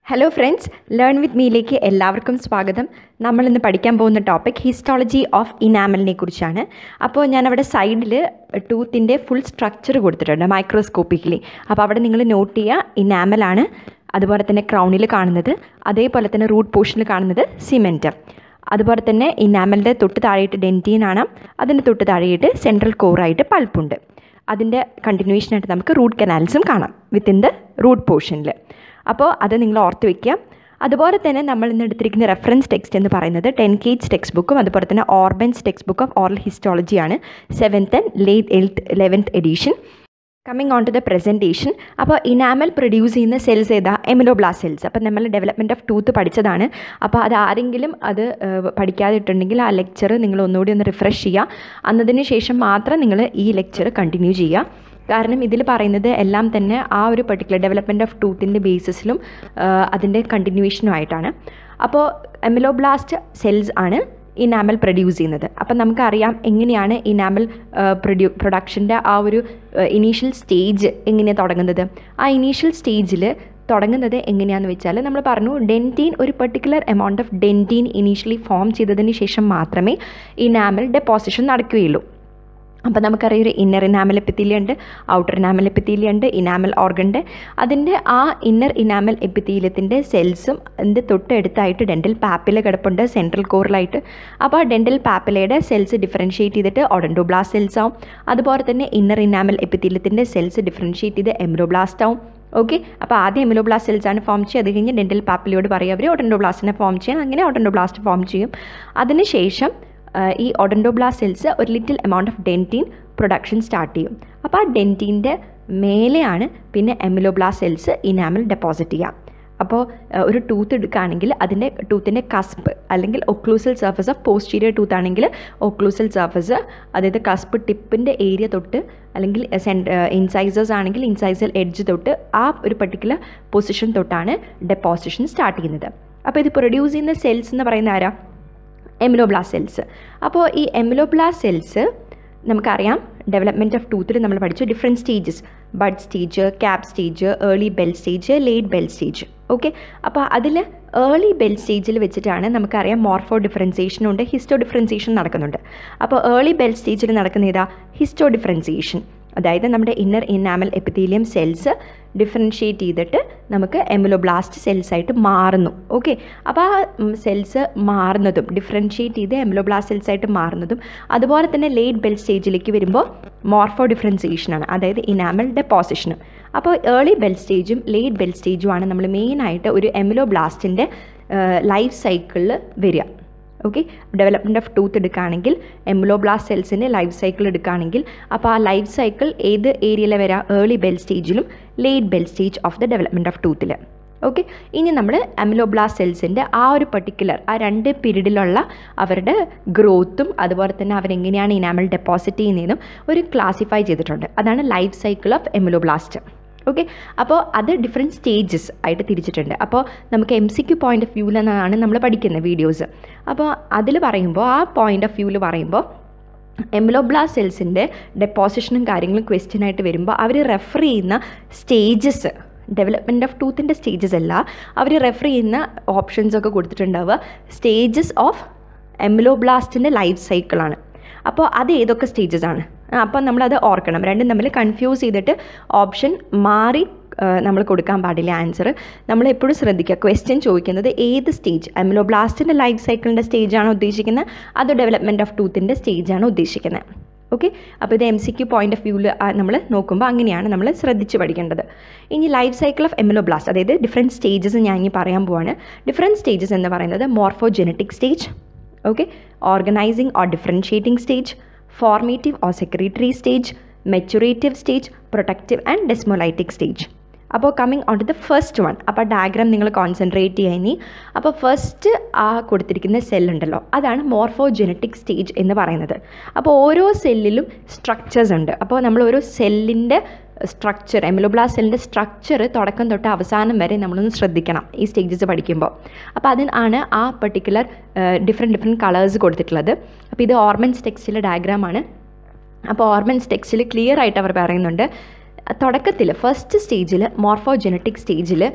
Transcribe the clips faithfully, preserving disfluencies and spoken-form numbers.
Hello friends, learn with മീയിലേക്ക് എല്ലാവർക്കും സ്വാഗതം. നമ്മളിന്ന് പഠിക്കാൻ പോകുന്ന ടോപ്പിക് ഹിസ്റ്റോളജി ഓഫ് ഇനാമലിനെ കുറിച്ചാണ്. അപ്പോൾ ഞാനവിടെ സൈഡിൽ ടൂത്തിൻ്റെ ഫുൾ സ്ട്രക്ചർ കൊടുത്തിട്ടുണ്ട് മൈക്രോസ്കോപ്പിക്കലി. അപ്പോൾ അവിടെ നിങ്ങൾ നോട്ട് ചെയ്യുക, ഇനാമലാണ്, അതുപോലെ തന്നെ ക്രൗണിൽ കാണുന്നത്, അതേപോലെ തന്നെ റൂട്ട് പോർഷനിൽ കാണുന്നത് സിമെൻറ്റ്, അതുപോലെ തന്നെ ഇനാമലിൻ്റെ തൊട്ട് താഴെയിട്ട് ഡെൻറ്റീൻ ആണ്, അതിൻ്റെ തൊട്ട് താഴെയിട്ട് സെൻട്രൽ കോറായിട്ട് പൾപ്പുണ്ട്. അതിൻ്റെ കണ്ടിന്യൂഷനായിട്ട് നമുക്ക് റൂട്ട് കനാൽസും കാണാം വിത്തിൻ ദ റൂട്ട് പോർഷനിൽ. അപ്പോൾ അത് നിങ്ങൾ ഓർത്ത് വയ്ക്കുക. അതുപോലെ തന്നെ നമ്മൾ ഇന്ന് എടുത്തിരിക്കുന്ന റെഫറൻസ് ടെക്സ്റ്റ് എന്ന് പറയുന്നത് ടെൻ കേജ് ടെക്സ്റ്റ് ബുക്കും അതുപോലെ തന്നെ Orban's text book of oral ഹിസ്റ്റോളജിയാണ്, seventh and late eighth eleventh edition. Coming on to the presentation. അപ്പോൾ ഇനാമൽ പ്രൊഡ്യൂസ് ചെയ്യുന്ന സെൽസ് ഏതാ? Ameloblast cells. അപ്പോൾ നമ്മൾ ഡെവലപ്മെൻറ്റ് ഓഫ് ടൂത്ത് പഠിച്ചതാണ്. അപ്പോൾ അത് ആരെങ്കിലും അത് പഠിക്കാതിട്ടുണ്ടെങ്കിൽ ആ ലെക്ചർ നിങ്ങൾ ഒന്നുകൂടി ഒന്ന് റിഫ്രഷ് ചെയ്യുക. അന്നതിന് ശേഷം മാത്രം നിങ്ങൾ ഈ ലെക്ചർ കണ്ടിന്യൂ ചെയ്യുക. കാരണം ഇതിൽ പറയുന്നത് എല്ലാം തന്നെ ആ ഒരു പെർട്ടിക്കുലർ ഡെവലപ്മെൻറ്റ് ഓഫ് ടൂത്തിൻ്റെ ബേസിസിലും അതിൻ്റെ കണ്ടിന്യൂവേഷനും ആയിട്ടാണ്. അപ്പോൾ എമിലോബ്ലാസ്റ്റ് സെൽസ് ആണ് ഇനാമൽ പ്രൊഡ്യൂസ് ചെയ്യുന്നത്. അപ്പം നമുക്കറിയാം എങ്ങനെയാണ് ഇനാമൽ പ്രൊഡ്യൂ പ്രൊഡക്ഷൻ്റെ ആ ഒരു ഇനീഷ്യൽ സ്റ്റേജ് എങ്ങനെയാണ് തുടങ്ങുന്നത്. ആ ഇനീഷ്യൽ സ്റ്റേജിൽ തുടങ്ങുന്നത് എങ്ങനെയാണെന്ന് വെച്ചാൽ നമ്മൾ പറഞ്ഞു, ഡെൻറ്റീൻ ഒരു particular amount of dentine initially form ചെയ്തതിന് ശേഷം മാത്രമേ ഇനാമൽ ഡെപ്പോസിഷൻ നടക്കുകയുള്ളൂ. അപ്പോൾ നമുക്കറിയാം ഒരു ഇന്നർ ഇനാമൽ എപ്പിത്തീലിയം ഉണ്ട്, ഔട്ടർ ഇനാമൽ എപ്പിത്തീലിയം ഉണ്ട്, ഇനാമൽ ഓർഗൻ്റെ. അതിൻ്റെ ആ ഇന്നർ ഇനാമൽ എപ്പിത്തീലിയത്തിൻ്റെ സെൽസും അതിൻ്റെ തൊട്ടടുത്തായിട്ട് ഡെൻ്റൽ പാപ്പില കിടപ്പുണ്ട് സെൻട്രൽ കോറിലായിട്ട്. അപ്പോൾ ആ ഡെൻ്റൽ പാപ്പിലയുടെ സെൽസ് ഡിഫറൻഷ്യേറ്റ് ചെയ്തിട്ട് ഓഡൻഡോബ്ലാസ്റ്റ് സെൽസ് ആവും. അതുപോലെ തന്നെ ഇന്നർ ഇനാമൽ എപ്പിത്തീലിയത്തിൻ്റെ സെൽസ് ഡിഫറൻഷ്യേറ്റ് ചെയ്ത് എമിലോബ്ലാസ്റ്റ് ആവും. ഓക്കെ, അപ്പോൾ ആദ്യം എമിലോബ്ലാസ്റ്റ് സെൽസാണ് ഫോം ചെയ്യുക. അത് കഴിഞ്ഞ് ഡെൻ്റൽ പാപ്പിലയോട് പറയുക അവർ ഓഡൻഡോബ്ലാസ്റ്റിനെ ഫോം ചെയ്യാൻ, അങ്ങനെ ഓഡൻഡോബ്ലാസ്റ്റ് ഫോം ചെയ്യും. അതിനുശേഷം ഈ ഓഡൻഡോബ്ലാസ്റ്റ് സെൽസ് ഒരു little amount of dentine production start ചെയ്യും. അപ്പോൾ ആ ഡെൻറ്റീൻ്റെ മേലെയാണ് പിന്നെ എമിലോബ്ലാസ്റ്റ് സെൽസ് ഇനാമൽ ഡെപ്പോസിറ്റ് ചെയ്യുക. അപ്പോൾ ഒരു ടൂത്ത് എടുക്കുകയാണെങ്കിൽ അതിൻ്റെ ടൂത്തിൻ്റെ കസ്പ് അല്ലെങ്കിൽ occlusal surface of posterior tooth ആണെങ്കിൽ ഒക്ലൂസൽ സർഫസ്, അതായത് കസ്പ് ടിപ്പിൻ്റെ ഏരിയ തൊട്ട് അല്ലെങ്കിൽ ഇൻസൈസേഴ്സ് ആണെങ്കിൽ ഇൻസൈസൽ എഡ്ജ് തൊട്ട് ആ ഒരു പർട്ടിക്കുലർ പൊസിഷൻ തൊട്ടാണ് ഡെപ്പോസിഷൻ സ്റ്റാർട്ട് ചെയ്യുന്നത്. അപ്പോൾ ഇത് പ്രൊഡ്യൂസ് ചെയ്യുന്ന സെൽസ് എന്ന് പറയുന്ന ആരാ? Ameloblast cells. അപ്പോൾ ഈ എമിലോബ്ലാസ്റ്റ് സെൽസ് നമുക്കറിയാം ഡെവലപ്മെൻറ്റ് ഓഫ് ടൂത്തിൽ നമ്മൾ പഠിച്ചു different stages, bud stage, cap stage, early bell stage, late bell stage. Okay, അപ്പോൾ അതിൽ ഏർലി ബെൽ സ്റ്റേജിൽ വെച്ചിട്ടാണ് നമുക്കറിയാം മോർഫോ ഡിഫറൻസിയേഷനും ഉണ്ട്, ഹിസ്റ്റോ ഡിഫറൻസിയേഷൻ നടക്കുന്നുണ്ട്. അപ്പോൾ ഏർലി ബെൽ സ്റ്റേജിൽ നടക്കുന്ന ഏതാ? Histo differentiation. അതായത് നമ്മുടെ inner enamel epithelium cells differentiate ചെയ്തിട്ട് നമുക്ക് എമിലോബ്ലാസ്റ്റ് സെൽസായിട്ട് മാറുന്നു. ഓക്കെ, അപ്പോൾ ആ സെൽസ് മാറുന്നതും ഡിഫറൻഷ്യേറ്റ് ചെയ്ത് എമിലോബ്ലാസ്റ്റ് സെൽസായിട്ട് മാറുന്നതും അതുപോലെ തന്നെ ലേറ്റ് ബെൽ സ്റ്റേജിലേക്ക് വരുമ്പോൾ മോർഫോ ഡിഫറൻസിയേഷനാണ്, അതായത് ഇനാമൽ ഡെപ്പോസിഷനും. അപ്പോൾ ഏർലി ബെൽ സ്റ്റേജും ലേറ്റ് ബെൽ സ്റ്റേജുമാണ് നമ്മൾ മെയിനായിട്ട് ഒരു എമിലോബ്ലാസ്റ്റിൻ്റെ ലൈഫ് സൈക്കിളിൽ വരിക. ഓക്കെ, ഡെവലപ്മെൻറ്റ് ഓഫ് ടൂത്ത് എടുക്കുകയാണെങ്കിൽ എമിലോബ്ലാസ്റ്റ് സെൽസിൻ്റെ ലൈഫ് സൈക്കിൾ എടുക്കുകയാണെങ്കിൽ അപ്പോൾ ആ ലൈഫ് സൈക്കിൾ ഏത് ഏരിയയിൽ വരാം? ഏർലി ബെൽ സ്റ്റേജിലും late bell stage of the development of ടൂത്തിൽ. ഓക്കെ, ഇനി നമ്മൾ എമിലോബ്ലാസ്റ്റ് സെൽസിൻ്റെ ആ ഒരു പർട്ടിക്കുലർ ആ രണ്ട് പീരീഡിലുള്ള അവരുടെ ഗ്രോത്തും അതുപോലെ തന്നെ അവരെങ്ങനെയാണ് ഇനാമൽ ഡെപ്പോസിറ്റ് ചെയ്യുന്നതെന്നും ഒരു ക്ലാസിഫൈ ചെയ്തിട്ടുണ്ട്. അതാണ് life cycle of ameloblast. Okay, അപ്പോൾ അത് ഡിഫറെൻറ്റ് സ്റ്റേജസ് ആയിട്ട് തിരിച്ചിട്ടുണ്ട്. അപ്പോൾ നമുക്ക് M C Q point of വ്യൂവിൽ നിന്നാണ് നമ്മൾ പഠിക്കുന്ന വീഡിയോസ്. അപ്പോൾ അതിൽ പറയുമ്പോൾ ആ പോയിൻ്റ് ഓഫ് വ്യൂവിൽ പറയുമ്പോൾ എമിലോബ്ലാസ്റ്റ് സെൽസിൻ്റെ ഡെപ്പോസിഷനും കാര്യങ്ങളും ക്വസ്റ്റ്യൻ ആയിട്ട് വരുമ്പോൾ അവർ റെഫർ ചെയ്യുന്ന സ്റ്റേജസ്, ഡെവലപ്മെൻറ്റ് ഓഫ് ടൂത്തിൻ്റെ സ്റ്റേജസ് അല്ല, അവർ റെഫർ ചെയ്യുന്ന ഓപ്ഷൻസൊക്കെ കൊടുത്തിട്ടുണ്ടാവുക സ്റ്റേജസ് ഓഫ് എമിലോബ്ലാസ്റ്റിൻ്റെ ലൈഫ് സൈക്കിളാണ്. അപ്പോൾ അത് ഏതൊക്കെ സ്റ്റേജസ് ആണ്? അപ്പോൾ നമ്മളത് ഓർക്കണം. രണ്ടും തമ്മിൽ കൺഫ്യൂസ് ചെയ്തിട്ട് ഓപ്ഷൻ മാറി നമ്മൾ കൊടുക്കാൻ പാടില്ല ആൻസർ. നമ്മൾ എപ്പോഴും ശ്രദ്ധിക്കുക, ക്വസ്റ്റ്യൻ ചോദിക്കുന്നത് ഏത് സ്റ്റേജ്, എമിലോബ്ലാസ്റ്റിൻ്റെ ലൈഫ് സൈക്കിളിൻ്റെ സ്റ്റേജാണോ ഉദ്ദേശിക്കുന്നത് അതോ ഡെവലപ്മെൻറ്റ് ഓഫ് ടൂത്തിൻ്റെ സ്റ്റേജാണോ ഉദ്ദേശിക്കുന്നത്? ഓക്കെ, അപ്പോൾ ഇത് M C Q point of വ്യൂവിൽ നമ്മൾ നോക്കുമ്പോൾ അങ്ങനെയാണ് നമ്മൾ ശ്രദ്ധിച്ച് പഠിക്കേണ്ടത്. ഇനി ലൈഫ് സൈക്കിൾ ഓഫ് എമിലോബ്ലാസ്റ്റ്, അതായത് ഡിഫറെൻറ്റ് സ്റ്റേജസ് ഞാൻ ഇനി പറയാൻ പോവാണ്. ഡിഫറെൻറ്റ് സ്റ്റേജസ് എന്ന് പറയുന്നത് morphogenetic stage, okay, organising or differentiating stage, formative or secretory stage, maturative stage, protective and desmolytic stage. അപ്പോൾ coming on to the first one. അപ്പോൾ ഡയഗ്രാം നിങ്ങൾ കോൺസെൻട്രേറ്റ് ചെയ്യുക ഇനി. അപ്പോൾ ഫസ്റ്റ് ആ കൊടുത്തിരിക്കുന്ന സെല്ലുണ്ടല്ലോ അതാണ് മോർഫോജെനറ്റിക് സ്റ്റേജ് എന്ന് പറയുന്നത്. അപ്പോൾ ഓരോ സെല്ലിലും സ്ട്രക്ചേഴ്സ് ഉണ്ട്. അപ്പോൾ നമ്മൾ ഓരോ സെല്ലിൻ്റെ സ്ട്രക്ചർ, എമിലോബ്ലാസ്റ്റ് സെല്ലിൻ്റെ സ്ട്രക്ചർ തുടക്കം തൊട്ട് അവസാനം വരെ നമ്മളൊന്ന് ശ്രദ്ധിക്കണം ഈ സ്റ്റേജസ് പഠിക്കുമ്പോൾ. അപ്പോൾ അതിനാണ് ആ പെർട്ടിക്കുലർ ഡിഫറെൻറ്റ് ഡിഫറെൻറ്റ് കളേഴ്സ് കൊടുത്തിട്ടുള്ളത്. അപ്പോൾ ഇത് ഓർമൻസ് ടെക്സ്റ്റിലെ ഡയഗ്രാമാണ്. അപ്പോൾ ഓർമൻസ് ടെക്സ്റ്റിൽ ക്ലിയർ ആയിട്ട് അവർ പറയുന്നുണ്ട് തുടക്കത്തിൽ ഫസ്റ്റ് സ്റ്റേജിൽ മോർഫോജെനറ്റിക് സ്റ്റേജിൽ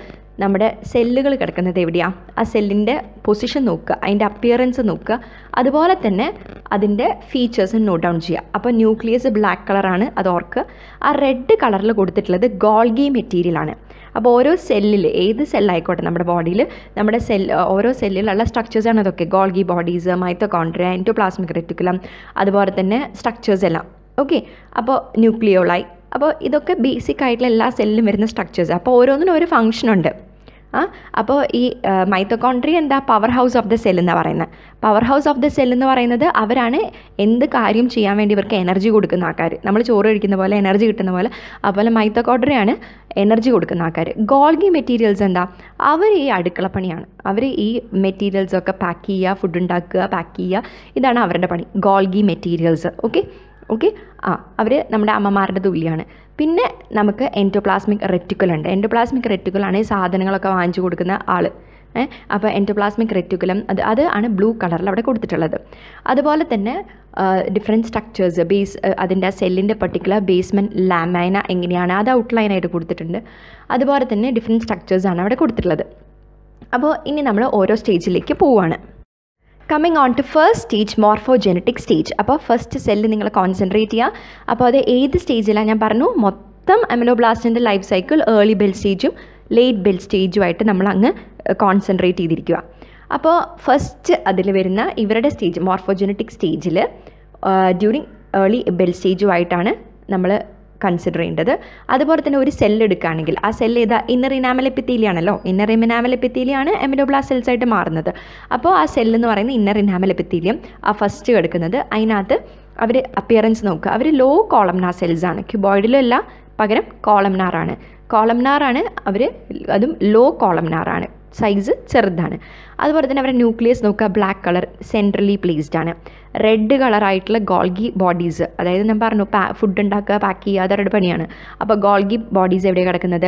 നമ്മുടെ സെല്ലുകൾ കിടക്കുന്നത് എവിടെയാണ്, ആ സെല്ലിൻ്റെ പൊസിഷൻ നോക്കുക, അതിൻ്റെ അപ്പിയറൻസ് നോക്കുക, അതുപോലെ തന്നെ അതിൻ്റെ ഫീച്ചേഴ്സ് നോട്ട് ഡൗൺ ചെയ്യുക. അപ്പോൾ ന്യൂക്ലിയസ് ബ്ലാക്ക് കളറാണ്, അത് ഓർക്കുക. ആ റെഡ് കളറിൽ കൊടുത്തിട്ടുള്ളത് ഗോൾഗി മെറ്റീരിയലാണ്. അപ്പോൾ ഓരോ സെല്ലിൽ, ഏത് സെല്ലായിക്കോട്ടെ നമ്മുടെ ബോഡിയിൽ, നമ്മുടെ സെൽ ഓരോ സെല്ലിലുള്ള സ്ട്രക്ചേഴ്സാണ് അതൊക്കെ. Golgi bodies, mitochondria, endoplasmic reticulum, അതുപോലെ തന്നെ സ്ട്രക്ചേഴ്സ് എല്ലാം. ഓക്കെ, അപ്പോൾ ന്യൂക്ലിയോളായി, അപ്പോൾ ഇതൊക്കെ ബേസിക് ആയിട്ടുള്ള എല്ലാ സെല്ലിലും വരുന്ന സ്ട്രക്ചേഴ്സ്. അപ്പോൾ ഓരോന്നിനും ഒരു ഫംഗ്ഷനുണ്ട്. ആ അപ്പോൾ ഈ മൈറ്റോകോൺഡ്രിയ എന്താ, power house of the cell എന്നാണ് പറയുന്നത്. Power house of the cell എന്ന് പറയുന്നത് അവരാണ് എന്ത് കാര്യം ചെയ്യാൻ വേണ്ടി ഇവർക്ക് എനർജി കൊടുക്കുന്ന ആൾക്കാർ. നമ്മൾ ചോറ് കഴിക്കുന്ന പോലെ എനർജി കിട്ടുന്ന പോലെ, അതുപോലെ മൈറ്റോകോൺഡ്രിയയാണ് എനർജി കൊടുക്കുന്ന ആൾക്കാർ. ഗോൾഗി മെറ്റീരിയൽസ് എന്താ, അവർ ഈ അടുക്കളപ്പണിയാണ്. അവർ ഈ മെറ്റീരിയൽസൊക്കെ പാക്ക് ചെയ്യുക, ഫുഡ് ഉണ്ടാക്കുക, പാക്ക് ചെയ്യുക, ഇതാണ് അവരുടെ പണി, ഗോൾഗി മെറ്റീരിയൽസ്. ഓക്കെ ഓക്കെ ആ അവർ നമ്മുടെ അമ്മമാരുടെ തുല്യമാണ്. പിന്നെ നമുക്ക് എൻഡോപ്ലാസ്മിക് റെറ്റിക്കുലം ഉണ്ട്. എൻഡോപ്ലാസ്മിക് റെറ്റിക്കുലാണ് ഈ സാധനങ്ങളൊക്കെ വാങ്ങിച്ചു കൊടുക്കുന്ന ആൾ. ഏഹ് അപ്പോൾ എൻഡോപ്ലാസ്മിക് റെറ്റിക്കുലം അത് അത് ആണ് ബ്ലൂ കളറിൽ അവിടെ കൊടുത്തിട്ടുള്ളത്. അതുപോലെ തന്നെ ഡിഫറെൻറ്റ് സ്ട്രക്ചേഴ്സ്, ബേസ് അതിൻ്റെ സെല്ലിൻ്റെ പർട്ടിക്കുലർ ബേസ്മെൻറ്റ് ലാമൈന എങ്ങനെയാണ് അത് ഔട്ട്ലൈനായിട്ട് കൊടുത്തിട്ടുണ്ട്. അതുപോലെ തന്നെ ഡിഫറെൻറ്റ് സ്ട്രക്ചേഴ്സാണ് അവിടെ കൊടുത്തിട്ടുള്ളത്. അപ്പോൾ ഇനി നമ്മൾ ഓരോ സ്റ്റേജിലേക്ക് പോവുകയാണ്. Coming on to first stage, morphogenetic stage. അപ്പോൾ ഫസ്റ്റ് സെല്ല് നിങ്ങൾ കോൺസെൻട്രേറ്റ് ചെയ്യുക. അപ്പോൾ അത് ഏത് സ്റ്റേജിലാണ് ഞാൻ പറഞ്ഞു, മൊത്തം അമിലോബ്ലാസ്റ്റിൻ്റെ ലൈഫ് സൈക്കിൾ ഏർലി ബെൽ സ്റ്റേജും ലേറ്റ് ബെൽ സ്റ്റേജുമായിട്ട് നമ്മൾ അങ്ങ് കോൺസെൻട്രേറ്റ് ചെയ്തിരിക്കുക. അപ്പോൾ ഫസ്റ്റ് അതിൽ വരുന്ന ഇവരുടെ സ്റ്റേജ്, മോർഫോജെനറ്റിക് സ്റ്റേജിൽ ഡ്യൂറിങ് ഏർലി ബെൽ സ്റ്റേജുമായിട്ടാണ് നമ്മൾ കൺസിഡർ ചെയ്യേണ്ടത്. അതുപോലെ തന്നെ ഒരു സെല്ല് എടുക്കുകയാണെങ്കിൽ ആ സെല്ല് ഏതാ, ഇന്നർ ഇനാമൽ എപ്പിത്തീലിയാണല്ലോ. ഇന്നർ ഇനാമൽ എപ്പിത്തീലിയാണ് അമിലോബ്ലാസ്റ്റ് സെൽസ് ആയിട്ട് മാറുന്നത്. അപ്പോൾ ആ സെല്ല് എന്ന് പറയുന്നത് ഇന്നർ ഇനാമൽ എപ്പിത്തീലിയം, ആ ഫസ്റ്റ് കിടക്കുന്നത്. അതിനകത്ത് അവർ അപ്പിയറൻസ് നോക്കുക, അവർ ലോ കോളംനാർ സെൽസ് ആണ്. ക്യൂബോയിഡിലല്ല, പകരം കോളംനാറാണ്. കോളംനാറാണ് അവർ, അതും ലോ കോളംനാറാണ്, സൈസ് ചെറുതാണ്. അതുപോലെ തന്നെ അവരുടെ ന്യൂക്ലിയസ് നോക്കുക, ബ്ലാക്ക് കളർ, സെൻട്രലി പ്ലേസ്ഡ് ആണ്. റെഡ് കളറായിട്ടുള്ള ഗോൾഗി ബോഡീസ്, അതായത് ഞാൻ പറഞ്ഞു പാ ഫുഡ് ഉണ്ടാക്കുക, പാക്ക് ചെയ്യുക, അതവരുടെ പണിയാണ്. അപ്പോൾ ഗോൾഗി ബോഡീസ് എവിടെയാണ് കിടക്കുന്നത്,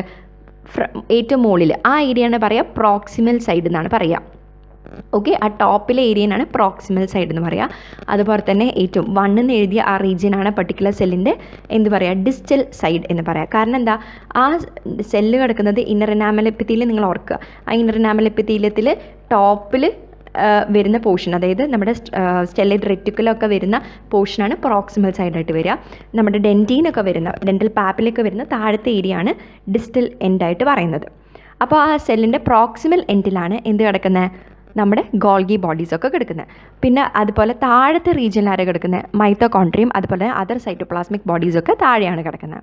ഏറ്റവും മുകളിൽ ആ ഏരിയയാണ് പറയുക പ്രോക്സിമൽ സൈഡ് എന്നാണ് പറയുക. ഓക്കെ, ആ ടോപ്പിലെ ഏരിയനാണ് പ്രോക്സിമൽ സൈഡ് എന്ന് പറയുക. അതുപോലെ തന്നെ ഏറ്റവും വണ്ണെന്ന് എഴുതിയ ആ റീജിയനാണ് പർട്ടിക്കുലർ സെല്ലിൻ്റെ എന്ത് പറയുക, ഡിസ്റ്റൽ സൈഡ് എന്ന് പറയാം. കാരണം എന്താ, ആ സെല്ല് കിടക്കുന്നത് ഇന്നർ ഇനാമൽ എപ്പിത്തീലിയം, നിങ്ങൾ ഓർക്കുക. ആ ഇന്നർ ഇനാമൽ എപ്പിത്തീലിയത്തിൽ ടോപ്പിൽ വരുന്ന പോർഷൻ, അതായത് നമ്മുടെ സ്റ്റെല്ലൈറ്റ് റെറ്റിക്കുലൊക്കെ വരുന്ന പോർഷനാണ് പ്രോക്സിമൽ സൈഡായിട്ട് വരിക. നമ്മുടെ ഡെൻറ്റീനൊക്കെ വരുന്ന, ഡെൻറ്റൽ പാപ്പിലൊക്കെ വരുന്ന താഴത്തെ ഏരിയയാണ് ഡിസ്റ്റൽ എൻഡായിട്ട് പറയുന്നത്. അപ്പോൾ ആ സെല്ലിൻ്റെ പ്രോക്സിമൽ എൻഡിലാണ് എന്ത് കിടക്കുന്നത്, നമ്മുടെ ഗോൾഗി ബോഡീസൊക്കെ കിടക്കുന്നത്. പിന്നെ അതുപോലെ താഴത്തെ റീജിയനിൽ ആരെ കിടക്കുന്നത്, മൈറ്റോകോൺഡ്രിയം, അതുപോലെ അതർ സൈറ്റോപ്ലാസ്മിക് ബോഡീസൊക്കെ താഴെയാണ് കിടക്കുന്നത്.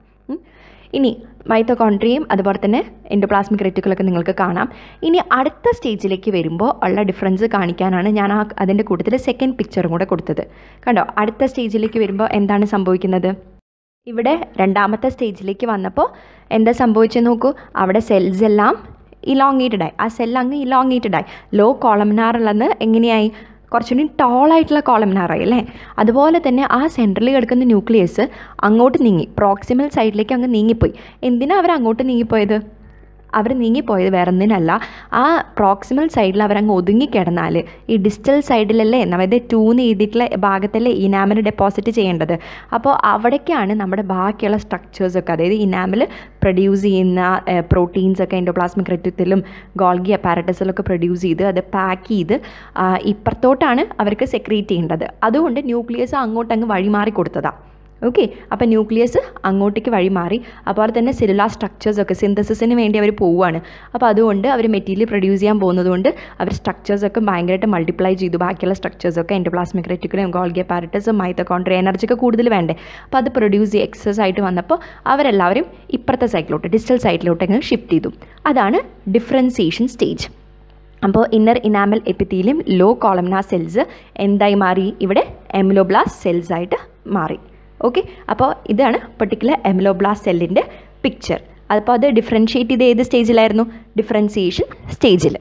ഇനി മൈറ്റോകോൺഡ്രിയയും അതുപോലെ തന്നെ എൻഡോപ്ലാസ്മിക് റെറ്റിക്കുലൊക്കെ നിങ്ങൾക്ക് കാണാം. ഇനി അടുത്ത സ്റ്റേജിലേക്ക് വരുമ്പോൾ ഉള്ള ഡിഫറൻസ് കാണിക്കാനാണ് ഞാൻ ആ അതിൻ്റെ കൂട്ടത്തിൽ സെക്കൻഡ് പിക്ചറും കൂടെ കൊടുത്തത്. കണ്ടോ, അടുത്ത സ്റ്റേജിലേക്ക് വരുമ്പോൾ എന്താണ് സംഭവിക്കുന്നത്, ഇവിടെ രണ്ടാമത്തെ സ്റ്റേജിലേക്ക് വന്നപ്പോൾ എന്താ സംഭവിച്ചെന്ന് നോക്കൂ. അവിടെ സെൽസ് എല്ലാം ഇലോങ്ങേറ്റഡായി, ആ സെൽ അങ്ങ് ഇലോങ്ങേറ്റഡായി. ലോ കോളംനാറുള്ളത് എങ്ങനെയായി, കുറച്ചുകൂടി ടോളായിട്ടുള്ള കോളംനാറായി അല്ലേ. അതുപോലെ തന്നെ ആ സെൻട്രലിൽ കിടക്കുന്ന ന്യൂക്ലിയസ് അങ്ങോട്ട് നീങ്ങി, പ്രോക്സിമൽ സൈഡിലേക്ക് അങ്ങ് നീങ്ങിപ്പോയി. എന്തിനാണ് അവർ അങ്ങോട്ട് നീങ്ങിപ്പോയത്, അവർ നീങ്ങിപ്പോയത് വേറെ ഒന്നിനല്ല, ആ പ്രോക്സിമൽ സൈഡിൽ അവരങ്ങ് ഒതുങ്ങിക്കിടന്നാൽ ഈ ഡിസ്റ്റൽ സൈഡിലല്ലേ, അതായത് ടൂന്ന് എഴുതിയിട്ടുള്ള ഭാഗത്തല്ലേ ഇനാമൽ ഡെപ്പോസിറ്റ് ചെയ്യേണ്ടത്. അപ്പോൾ അവിടേക്കാണ് നമ്മുടെ ബാക്കിയുള്ള സ്ട്രക്ചേഴ്സൊക്കെ, അതായത് ഇനാമൽ പ്രൊഡ്യൂസ് ചെയ്യുന്ന പ്രോട്ടീൻസൊക്കെ എൻഡോപ്ലാസ്മിക് റെറ്റിക്കുലം, ഗോൾഗി അപ്പാരറ്റസിലൊക്കെ പ്രൊഡ്യൂസ് ചെയ്ത് അത് പാക്ക് ചെയ്ത് ഇപ്പുറത്തോട്ടാണ് അവർക്ക് സെക്രീറ്റ് ചെയ്യേണ്ടത്. അതുകൊണ്ട് ന്യൂക്ലിയസ് അങ്ങോട്ടങ്ങ് വഴിമാറി കൊടുത്തതാണ്. ഓക്കെ, അപ്പോൾ ന്യൂക്ലിയസ് അങ്ങോട്ടേക്ക് വഴി മാറി. അതുപോലെ തന്നെ സെല്ലുലാർ സ്ട്രക്ചേഴ്സൊക്കെ സിന്തസിസിന് വേണ്ടി അവർ പോവുകയാണ്. അപ്പോൾ അതുകൊണ്ട് അവർ മെറ്റീരിയൽ പ്രൊഡ്യൂസ് ചെയ്യാൻ പോകുന്നതുകൊണ്ട് അവർ സ്ട്രക്ചേഴ്സൊക്കെ ഭയങ്കരമായിട്ട് മൾട്ടിപ്ലൈ ചെയ്തു. ബാക്കിയുള്ള സ്ട്രക്ചേഴ്സൊക്കെ endoplasmic reticulum, Golgi apparatus, mitochondria, എനർജിയൊക്കെ കൂടുതൽ വേണ്ടേ. അപ്പോൾ അത് പ്രൊഡ്യൂസ് ചെയ്ത് എക്സസ് ആയിട്ട് വന്നപ്പോൾ അവരെല്ലാവരും ഇപ്പുറത്തെ സൈഡിലോട്ട്, ഡിസ്റ്റൽ സൈഡിലോട്ടങ്ങ് ഷിഫ്റ്റ് ചെയ്തു. അതാണ് ഡിഫറൻസിയേഷൻ സ്റ്റേജ്. അപ്പോൾ inner enamel epithelium low columnar cells എന്തായി മാറി, ഇവിടെ എമിലോബ്ലാസ്റ്റ് സെൽസ് ആയിട്ട് മാറി. ഓക്കെ, അപ്പോൾ ഇതാണ് പെർട്ടിക്കുലർ എമിലോബ്ലാസ്റ്റ് സെല്ലിൻ്റെ പിക്ചർ. അപ്പോൾ അത് ഡിഫറൻഷ്യേറ്റ് ചെയ്ത് ഏത് സ്റ്റേജിലായിരുന്നു, ഡിഫറൻസിയേഷൻ സ്റ്റേജിൽ.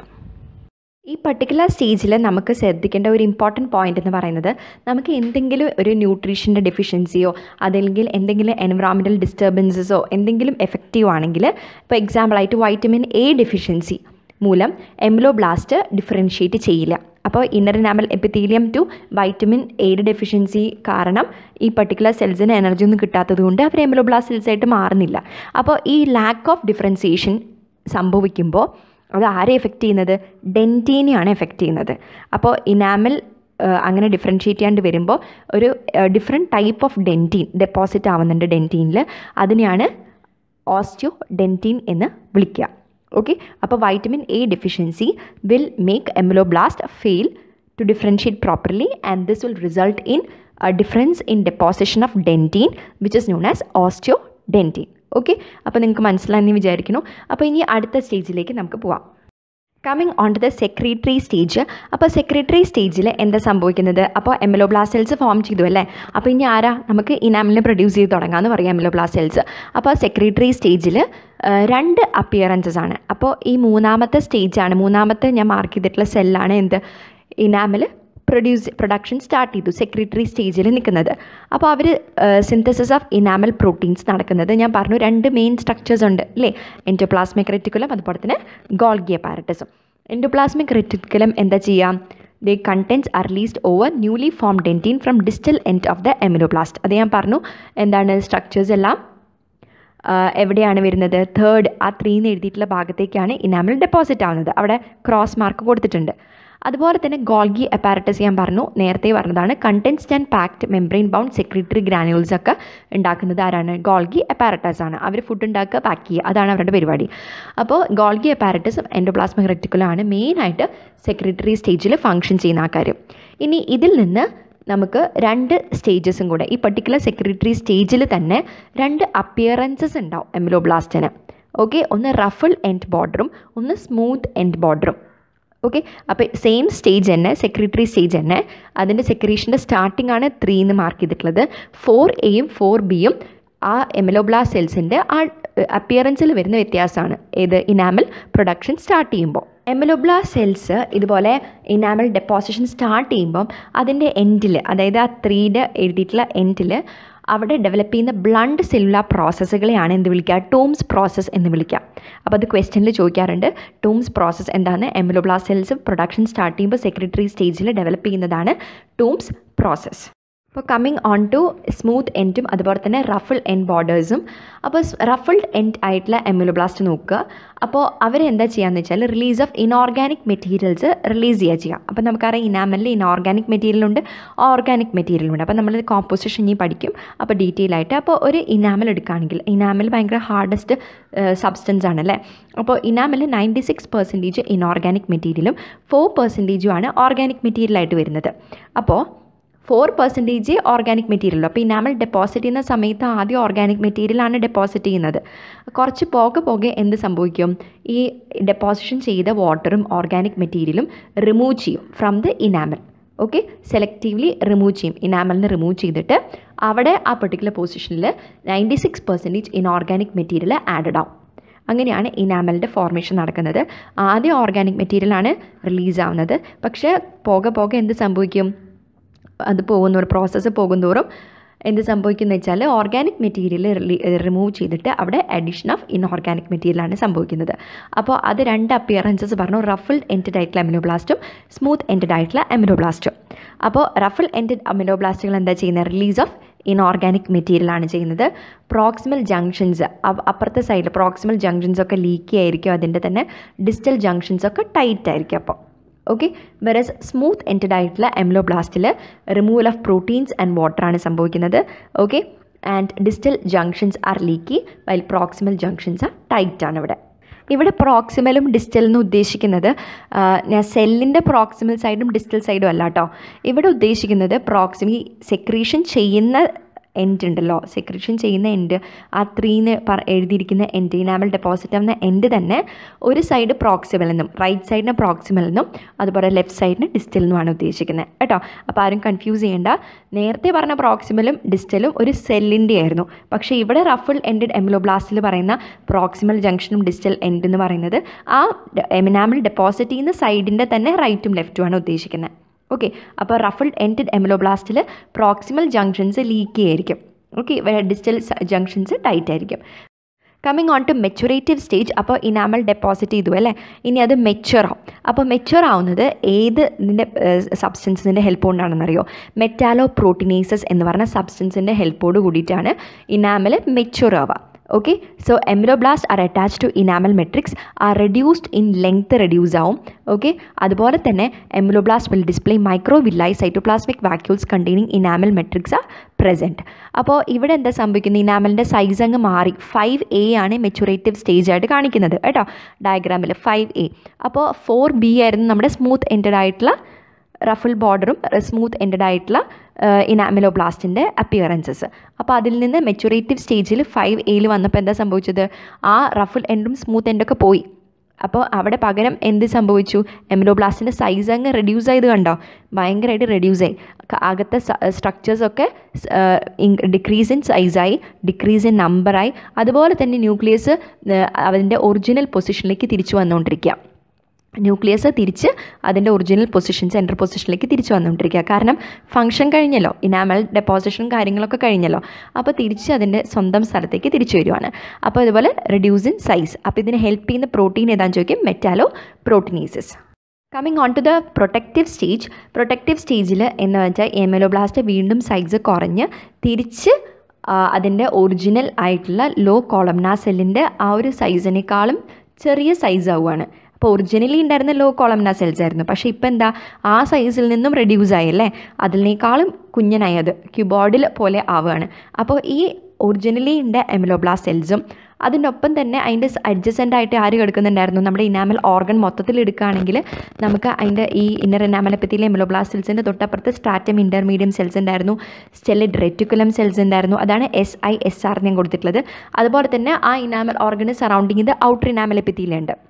ഈ പർട്ടിക്കുലർ സ്റ്റേജിൽ നമുക്ക് ശ്രദ്ധിക്കേണ്ട ഒരു ഇമ്പോർട്ടൻറ്റ് പോയിൻ്റ് എന്ന് പറയുന്നത്, നമുക്ക് എന്തെങ്കിലും ഒരു ന്യൂട്രീഷൻ്റെ ഡെഫിഷ്യൻസിയോ അതല്ലെങ്കിൽ എന്തെങ്കിലും എൻവറോൺമെൻറ്റൽ ഡിസ്റ്റർബൻസസോ എന്തെങ്കിലും എഫക്റ്റീവ് ആണെങ്കിൽ, ഇപ്പോൾ എക്സാമ്പിളായിട്ട് വൈറ്റമിൻ എ ഡെഫിഷ്യൻസി മൂലം എമിലോബ്ലാസ്റ്റ് ഡിഫറൻഷ്യേറ്റ് ചെയ്യില്ല. അപ്പോൾ inner enamel epithelium to vitamin എയുടെ ഡെഫിഷ്യൻസി കാരണം ഈ പർട്ടിക്കുലർ സെൽസിന് എനർജി ഒന്നും കിട്ടാത്തത് കൊണ്ട് അവർ എമിലോബ്ലാസ്റ്റ് സെൽസായിട്ട് മാറുന്നില്ല. അപ്പോൾ ഈ ലാക്ക് ഓഫ് ഡിഫറൻസിയേഷൻ സംഭവിക്കുമ്പോൾ അത് ആരെ എഫക്റ്റ് ചെയ്യുന്നത്? ഡെൻറ്റീനെയാണ് എഫക്റ്റ് ചെയ്യുന്നത്. അപ്പോൾ ഇനാമൽ അങ്ങനെ ഡിഫറൻഷ്യേറ്റ് ചെയ്യാണ്ട് വരുമ്പോൾ ഒരു different type of dentine deposit ആവുന്നുണ്ട് ഡെൻറ്റീനിൽ. അതിനെയാണ് ഓസ്റ്റിയോഡെൻറ്റീൻ എന്ന് വിളിക്കുക. ഓക്കെ, അപ്പോൾ vitamin A deficiency will make ameloblast fail to differentiate properly and this will result in a difference in deposition of dentine which is known as osteodentine. Okay, അപ്പോൾ നിങ്ങൾക്ക് മനസ്സിലായെന്ന് വിചാരിക്കുന്നു. അപ്പോൾ ഇനി അടുത്ത സ്റ്റേജിലേക്ക് നമുക്ക് പോവാം. Coming on to the secretory stage. അപ്പോൾ സെക്രീറ്ററി സ്റ്റേജിൽ എന്താ സംഭവിക്കുന്നത്? അപ്പോൾ എമിലോബ്ലാസ്റ്റ് സെൽസ് ഫോം ചെയ്തു അല്ലേ. അപ്പോൾ ഇനി ആരാ നമുക്ക് ഇനാമലിനെ പ്രൊഡ്യൂസ് ചെയ്ത് തുടങ്ങാമെന്ന് പറയാം എമിലോബ്ലാസ്റ്റ് സെൽസ്. അപ്പോൾ സെക്രീറ്ററി സ്റ്റേജിൽ രണ്ട് അപ്പിയറൻസസ് ആണ്. അപ്പോൾ ഈ മൂന്നാമത്തെ സ്റ്റേജാണ്, മൂന്നാമത്തെ ഞാൻ മാർക്ക് ചെയ്തിട്ടുള്ള സെല്ലാണ് എന്ത്, ഇനാമൽ പ്രൊഡ്യൂസ് പ്രൊഡക്ഷൻ സ്റ്റാർട്ട് ചെയ്തു സെക്രീറ്ററി സ്റ്റേജിൽ നിൽക്കുന്നത്. അപ്പോൾ അവർ സിന്തസിസ് ഓഫ് ഇനാമൽ പ്രോട്ടീൻസ് നടക്കുന്നത് ഞാൻ പറഞ്ഞു. രണ്ട് മെയിൻ സ്ട്രക്ചേഴ്സ് ഉണ്ട് അല്ലേ, എൻഡോപ്ലാസ്മിക് റെറ്റിക്കുലം അതുപോലെ തന്നെ ഗോൾഗി അപ്പാരറ്റസും. എൻഡോപ്ലാസ്മിക് റെറ്റിക്കുലം എന്താ ചെയ്യാം? They condense are released over newly form dentine from distal end of the ameloblast. അത് ഞാൻ പറഞ്ഞു എന്താണ് സ്ട്രക്ചേഴ്സ് എല്ലാം എവിടെയാണ് വരുന്നത്? തേർഡ് ആ ത്രീന്ന് എഴുതിയിട്ടുള്ള ഭാഗത്തേക്കാണ് ഇനാമൽ ഡെപ്പോസിറ്റ് ആവുന്നത്. അവിടെ ക്രോസ് മാർക്ക് കൊടുത്തിട്ടുണ്ട്. അതുപോലെ തന്നെ ഗോൾഗി അപ്പാരറ്റസ് ഞാൻ പറഞ്ഞു, നേരത്തെ പറഞ്ഞതാണ്. Condensed and packed membrane bound secretory granules ഒക്കെ ഉണ്ടാക്കുന്നത് ആരാണ്? ഗോൾഗി അപ്പാരറ്റസ് ആണ്. അവർ ഫുഡ് ഉണ്ടാക്കുക, പാക്ക് ചെയ്യുക, അതാണ് അവരുടെ പരിപാടി. അപ്പോൾ ഗോൾഗി അപ്പാരറ്റസും എൻഡോപ്ലാസ്മിക് റെറ്റിക്കുലമാണ് മെയിനായിട്ട് സെക്രീറ്ററി സ്റ്റേജിൽ ഫങ്ഷൻ ചെയ്യുന്ന ആൾക്കാർ. ഇനി ഇതിൽ നിന്ന് നമുക്ക് രണ്ട് സ്റ്റേജസും കൂടെ ഈ പർട്ടിക്കുലർ സെക്രീറ്ററി സ്റ്റേജിൽ തന്നെ രണ്ട് അപ്പിയറൻസസ് ഉണ്ടാവും എമിലോബ്ലാസ്റ്റിന്. ഓക്കെ, ഒന്ന് റഫിൾ എൻഡ് ബോർഡറും ഒന്ന് സ്മൂത്ത് എൻഡ് ബോർഡറും. ഓക്കെ, അപ്പോൾ സെയിം സ്റ്റേജ് തന്നെ സെക്രീറ്ററി സ്റ്റേജ് തന്നെ. അതിൻ്റെ സെക്രീഷൻ്റെ സ്റ്റാർട്ടിംഗ് ആണ് ത്രീ എന്ന് മാർക്ക് ചെയ്തിട്ടുള്ളത്. ഫോർ എയും ഫോർ ബിയും ആ എമിലോബ്ലാസ്റ്റ് സെൽസിൻ്റെ ആ അപ്പിയറൻസിൽ വരുന്ന വ്യത്യാസമാണ്. ഏത് ഇനാമൽ പ്രൊഡക്ഷൻ സ്റ്റാർട്ട് ചെയ്യുമ്പോൾ എമിലോബ്ലാസ്റ്റ് സെൽസ് ഇതുപോലെ ഇനാമൽ ഡെപ്പോസിഷൻ സ്റ്റാർട്ട് ചെയ്യുമ്പം അതിൻ്റെ എൻഡിൽ, അതായത് ആ ത്രീയുടെ എഴുതിയിട്ടുള്ള എൻഡിൽ അവിടെ ഡെവലപ്പ് ചെയ്യുന്ന ബ്ലണ്ട് സെല്ലുലാർ പ്രോസസ്സുകളെയാണ് എന്ത് വിളിക്കുക? ടൂംസ് പ്രോസസ്സ് എന്ന് വിളിക്കുക. അപ്പോൾ അത് ക്വസ്റ്റ്യനിൽ ചോദിക്കാറുണ്ട്. ടൂംസ് പ്രോസസ്സ് എന്താണ്? എമിലോബ്ലാസ്റ്റ് സെൽസ് പ്രൊഡക്ഷൻ സ്റ്റാർട്ട് ചെയ്യുമ്പോൾ സെക്രീറ്ററി സ്റ്റേജിൽ ഡെവലപ്പ് ചെയ്യുന്നതാണ് ടൂംസ് പ്രോസസ്സ്. അപ്പോൾ കമ്മിങ് ഓൺ ടു സ്മൂത്ത് എൻഡും അതുപോലെ തന്നെ റഫിൾ എൻഡ് ബോർഡേഴ്സും. അപ്പോൾ റഫിൾഡ് എൻഡ് ആയിട്ടുള്ള എമിലോബ്ലാസ്റ്റ് നോക്കുക. അപ്പോൾ അവരെന്താ ചെയ്യാന്ന് വെച്ചാൽ release of inorganic materials release ചെയ്യുക ചെയ്യാം. അപ്പോൾ നമുക്കറിയാം ഇനാമലിൽ ഇനോർഗാനിക് മെറ്റീരിയലുണ്ട്, ഓർഗാനിക് മെറ്റീരിയലുണ്ട്. അപ്പോൾ നമ്മൾ കോമ്പോസിഷൻ ഇനി പഠിക്കും അപ്പോൾ ഡീറ്റെയിൽ ആയിട്ട്. അപ്പോൾ ഒരു ഇനാമൽ എടുക്കുകയാണെങ്കിൽ ഇനാമൽ ഭയങ്കര ഹാർഡസ്റ്റ് സബ്സ്റ്റൻസ് ആണല്ലേ. അപ്പോൾ enamel ninety six percentage inorganic മെറ്റീരിയലും ഫോർ പെർസെൻറ്റേജും ആണ് ഓർഗാനിക് മെറ്റീരിയലായിട്ട് വരുന്നത്. അപ്പോൾ ഫോർ പെർസെൻറ്റേജ് ഓർഗാനിക് മെറ്റീരിയൽ. അപ്പോൾ ഇനാമൽ ഡെപ്പോസിറ്റ് ചെയ്യുന്ന സമയത്ത് ആദ്യം ഓർഗാനിക് മെറ്റീരിയലാണ് ഡെപ്പോസിറ്റ് ചെയ്യുന്നത്. കുറച്ച് പോകെ പോകെ എന്ത് സംഭവിക്കും? ഈ ഡെപ്പോസിഷൻ ചെയ്ത വാട്ടറും ഓർഗാനിക് മെറ്റീരിയലും റിമൂവ് ചെയ്യും from the enamel. Okay, selectively remove ചെയ്യും. ഇനാമലിന് റിമൂവ് ചെയ്തിട്ട് അവിടെ ആ പെർട്ടിക്കുലർ പൊസിഷനിൽ ninety six percentage inorganic material added ആവും. അങ്ങനെയാണ് ഇനാമലിൻ്റെ ഫോർമേഷൻ നടക്കുന്നത്. ആദ്യം ഓർഗാനിക് മെറ്റീരിയലാണ് റിലീസ് ആവുന്നത്. പക്ഷേ പോകെ പോകെ എന്ത് സംഭവിക്കും? അത് പോകുന്നോറും പ്രോസസ്സ് പോകുന്തോറും എന്ത് സംഭവിക്കുന്നത് വെച്ചാൽ ഓർഗാനിക് മെറ്റീരിയൽ റിമൂവ് ചെയ്തിട്ട് അവിടെ അഡീഷൻ ഓഫ് ഇൻഓർഗാനിക് മെറ്റീരിയലാണ് സംഭവിക്കുന്നത്. അപ്പോൾ അത് രണ്ട് അപ്പിയറൻസസ് പറഞ്ഞു, റഫിൾഡ് എൻഡഡ് ആയിട്ടുള്ള എമിലോബ്ലാസ്റ്റും സ്മൂത്ത് എൻഡഡ് ആയിട്ടുള്ള എമിലോബ്ലാസ്റ്റും. അപ്പോൾ റഫിൾ എൻഡഡ് എമിലോബ്ലാസ്റ്റുകൾ എന്താ ചെയ്യുന്നത്? റിലീസ് ഓഫ് ഇൻഓർഗാനിക് മെറ്റീരിയലാണ് ചെയ്യുന്നത്. പ്രോക്സിമൽ ജംഗ്ഷൻസ് അപ്പുറത്തെ സൈഡിൽ പ്രോക്സിമൽ ജംഗ്ഷൻസ് ഒക്കെ ലീക്കി ആയിരിക്കും, അതിൻ്റെ തന്നെ ഡിസ്റ്റൽ ജംഗ്ഷൻസ് ഒക്കെ ടൈറ്റ് ആയിരിക്കും. അപ്പോൾ ഓക്കെ, വെറസ് സ്മൂത്ത് എൻഡഡ് ആയിട്ടുള്ള എമിലോബ്ലാസ്റ്റിൽ റിമൂവൽ ഓഫ് പ്രോട്ടീൻസ് ആൻഡ് വാട്ടറാണ് സംഭവിക്കുന്നത്. Okay, and distal junctions are leaky while proximal junctions are tight ആണ്. ഇവിടെ ഇവിടെ പ്രോക്സിമലും ഡിസ്റ്റലെന്ന് ഉദ്ദേശിക്കുന്നത് ഞാൻ സെല്ലിൻ്റെ പ്രോക്സിമൽ സൈഡും ഡിസ്റ്റൽ സൈഡും അല്ല കേട്ടോ. ഇവിടെ ഉദ്ദേശിക്കുന്നത് പ്രോക്സിമി സെക്രീഷൻ ചെയ്യുന്ന എൻഡ് ഉണ്ടല്ലോ, സെക്രീഷൻ ചെയ്യുന്ന എൻഡ്, ആ ത്രീന്ന് പറ എഴുതിയിരിക്കുന്ന എൻഡ്, ഇനാമൽ ഡെപ്പോസിറ്റ് ആവുന്ന എൻഡ് തന്നെ ഒരു സൈഡ് പ്രോക്സിമൽ എന്നും റൈറ്റ് സൈഡിന് പ്രോക്സിമൽ എന്നും അതുപോലെ ലെഫ്റ്റ് സൈഡിന് ഡിസ്റ്റൽ എന്നുമാണ് ഉദ്ദേശിക്കുന്നത് കേട്ടോ. അപ്പോൾ ആരും കൺഫ്യൂസ് ചെയ്യേണ്ട. നേരത്തെ പറഞ്ഞ പ്രോക്സിമലും ഡിസ്റ്റലും ഒരു സെല്ലിൻ്റെ ആയിരുന്നു. പക്ഷേ ഇവിടെ റഫിൾ എൻഡഡ് എമിലോബ്ലാസ്റ്റിൽ പറയുന്ന പ്രോക്സിമൽ ജംഗ്ഷനും ഡിസ്റ്റൽ എൻഡ് എന്ന് പറയുന്നത് ആ ഇനാമൽ ഡെപ്പോസിറ്റ് ചെയ്യുന്ന സൈഡിൻ്റെ തന്നെ റൈറ്റും ലെഫ്റ്റുമാണ് ഉദ്ദേശിക്കുന്നത്. ഓക്കെ, അപ്പോൾ റഫിൾഡ് എൻഡഡ് എമിലോബ്ലാസ്റ്റിൽ പ്രോക്സിമൽ ജംഗ്ഷൻസ് ലീക്കി ആയിരിക്കും. ഓക്കെ, ഡിസ്റ്റൽ ജംഗ്ഷൻസ് ടൈറ്റ് ആയിരിക്കും. Coming on to maturative stage. അപ്പോൾ ഇനാമൽ ഡെപ്പോസിറ്റ് ചെയ്തു അല്ലേ, ഇനി അത് മെച്ചുവർ ആവും. അപ്പോൾ മെച്ചുവർ ആവുന്നത് ഏത് ഇതിൻ്റെ സബ്സ്റ്റൻസിൻ്റെ ഹെൽപ്പ് കൊണ്ടാണെന്നറിയോ? മെറ്റാലോ പ്രോട്ടീനേസസ് എന്ന് പറഞ്ഞ സബ്സ്റ്റൻസിൻ്റെ ഹെൽപ്പോട് കൂടിയിട്ടാണ് ഇനാമൽ മെച്ചുവർ ആവുക. Okay. So ameloblast are attach to enamel matrix are reduced in length reduce ആവും. ഓക്കെ. അതുപോലെ തന്നെ എമിലോബ്ലാസ്റ്റ് വിൽ ഡിസ്പ്ലേ മൈക്രോവില്ലായി cytoplasmic vacuoles containing enamel matrix are present. അപ്പോൾ ഇവിടെ എന്താ സംഭവിക്കുന്നത്, ഇനാമലിൻ്റെ സൈസ് അങ്ങ് മാറി ഫൈവ് എ ആണ് മെച്യൂറേറ്റീവ് സ്റ്റേജ് ആയിട്ട് കാണിക്കുന്നത് കേട്ടോ ഡയഗ്രാമിൽ ഫൈവ് എ. അപ്പോൾ ഫോർ ബി ആയിരുന്നു നമ്മുടെ സ്മൂത്ത് എൻഡഡ് ആയിട്ടുള്ള റഫിൾ ബോർഡറും സ്മൂത്ത് എൻഡഡ് ആയിട്ടുള്ള ഇനാമിലോബ്ലാസ്റ്റിൻ്റെ അപ്പിയറൻസസ്. അപ്പോൾ അതിൽ നിന്ന് മെച്യൂറേറ്റീവ് സ്റ്റേജിൽ ഫൈവ് എയിൽ വന്നപ്പോൾ എന്താ സംഭവിച്ചത്, ആ റഫിൾ എൻഡും സ്മൂത്ത് എൻഡൊക്കെ പോയി. അപ്പോൾ അവിടെ പകരം എന്ത് സംഭവിച്ചു, എമിലോബ്ലാസ്റ്റിൻ്റെ സൈസ് അങ്ങ് റെഡ്യൂസ് ചെയ്ത് കണ്ടോ, ഭയങ്കരമായിട്ട് റെഡ്യൂസ് ആയി. അകത്തെ സ്ട്രക്ചേഴ്സൊക്കെ ഡിക്രീസ് ഇൻ സൈസായി, ഡിക്രീസ് ഇൻ നമ്പറായി. അതുപോലെ തന്നെ ന്യൂക്ലിയസ് അതിൻ്റെ ഒറിജിനൽ പൊസിഷനിലേക്ക് തിരിച്ചു വന്നുകൊണ്ടിരിക്കുക. ന്യൂക്ലിയസ് തിരിച്ച് അതിൻ്റെ ഒറിജിനൽ പൊസിഷൻ സെൻട്രൽ പൊസിഷനിലേക്ക് തിരിച്ചു വന്നുകൊണ്ടിരിക്കുക. കാരണം ഫംഗ്ഷൻ കഴിഞ്ഞല്ലോ, ഇനാമൽ ഡെപ്പോസിഷനും കാര്യങ്ങളൊക്കെ കഴിഞ്ഞല്ലോ. അപ്പോൾ തിരിച്ച് അതിൻ്റെ സ്വന്തം സ്ഥലത്തേക്ക് തിരിച്ചു വരുവാണ്. അപ്പോൾ അതുപോലെ റെഡ്യൂസ് ഇൻ സൈസ്. അപ്പോൾ ഇതിന് ഹെൽപ്പ് ചെയ്യുന്ന പ്രോട്ടീൻ ഏതാണെന്ന് ചോദിക്കും, metalloproteinases. Coming on to the protective stage. Protective സ്റ്റേജിൽ എന്ന് വെച്ചാൽ എമിലോബ്ലാസ്റ്റ് വീണ്ടും സൈസ് കുറഞ്ഞ് തിരിച്ച് അതിൻ്റെ ഒറിജിനൽ ആയിട്ടുള്ള ലോ കോളംനാർ സെല്ലിൻ്റെ ആ ഒരു സൈസിനേക്കാളും ചെറിയ സൈസ് ആവുകയാണ്. അപ്പോൾ ഒറിജിനലി ഉണ്ടായിരുന്ന ലോ കോളംനാർ സെൽസ് ആയിരുന്നു, പക്ഷേ ഇപ്പോൾ എന്താ ആ സൈസിൽ നിന്നും റെഡ്യൂസ് ആയല്ലേ, അതിനേക്കാളും കുഞ്ഞനായത് ക്യൂബോയിഡിൽ പോലെ ആവുകയാണ്. അപ്പോൾ ഈ ഒറിജിനലി ഉണ്ട എമിലോബ്ലാസ്റ്റ് സെൽസും അതിൻ്റെ ഒപ്പം തന്നെ അതിൻ്റെ അഡ്ജസൻ്റ് ആയിട്ട് ആര് കിടക്കുന്നുണ്ടായിരുന്നു, നമ്മുടെ ഇനാമൽ ഓർഗൻ മൊത്തത്തിൽ എടുക്കുകയാണെങ്കിൽ നമുക്ക് അതിൻ്റെ ഈ ഇന്നർ ഇനാമൽ എപ്പിത്തീലിയം എമിലോബ്ലാസ്റ്റ് സെൽസിൻ്റെ തൊട്ടപ്പുറത്ത് സ്ട്രാറ്റം ഇൻ്റർമീഡിയം സെൽസ് ഉണ്ടായിരുന്നു, സ്റ്റെല്ലഡ് റെറ്റിക്കുലം സെൽസ് ഉണ്ടായിരുന്നു. അതാണ് എസ് ഐ എസ് ആർ ഞാൻ കൊടുത്തിട്ടുള്ളത്. അതുപോലെ തന്നെ ആ ഇനാമൽ ഓർഗന് സറൗണ്ടിങ് ഇത് ഔട്ടർ ഇനാമൽ എപ്പിത്തീലിയം ഉണ്ട്.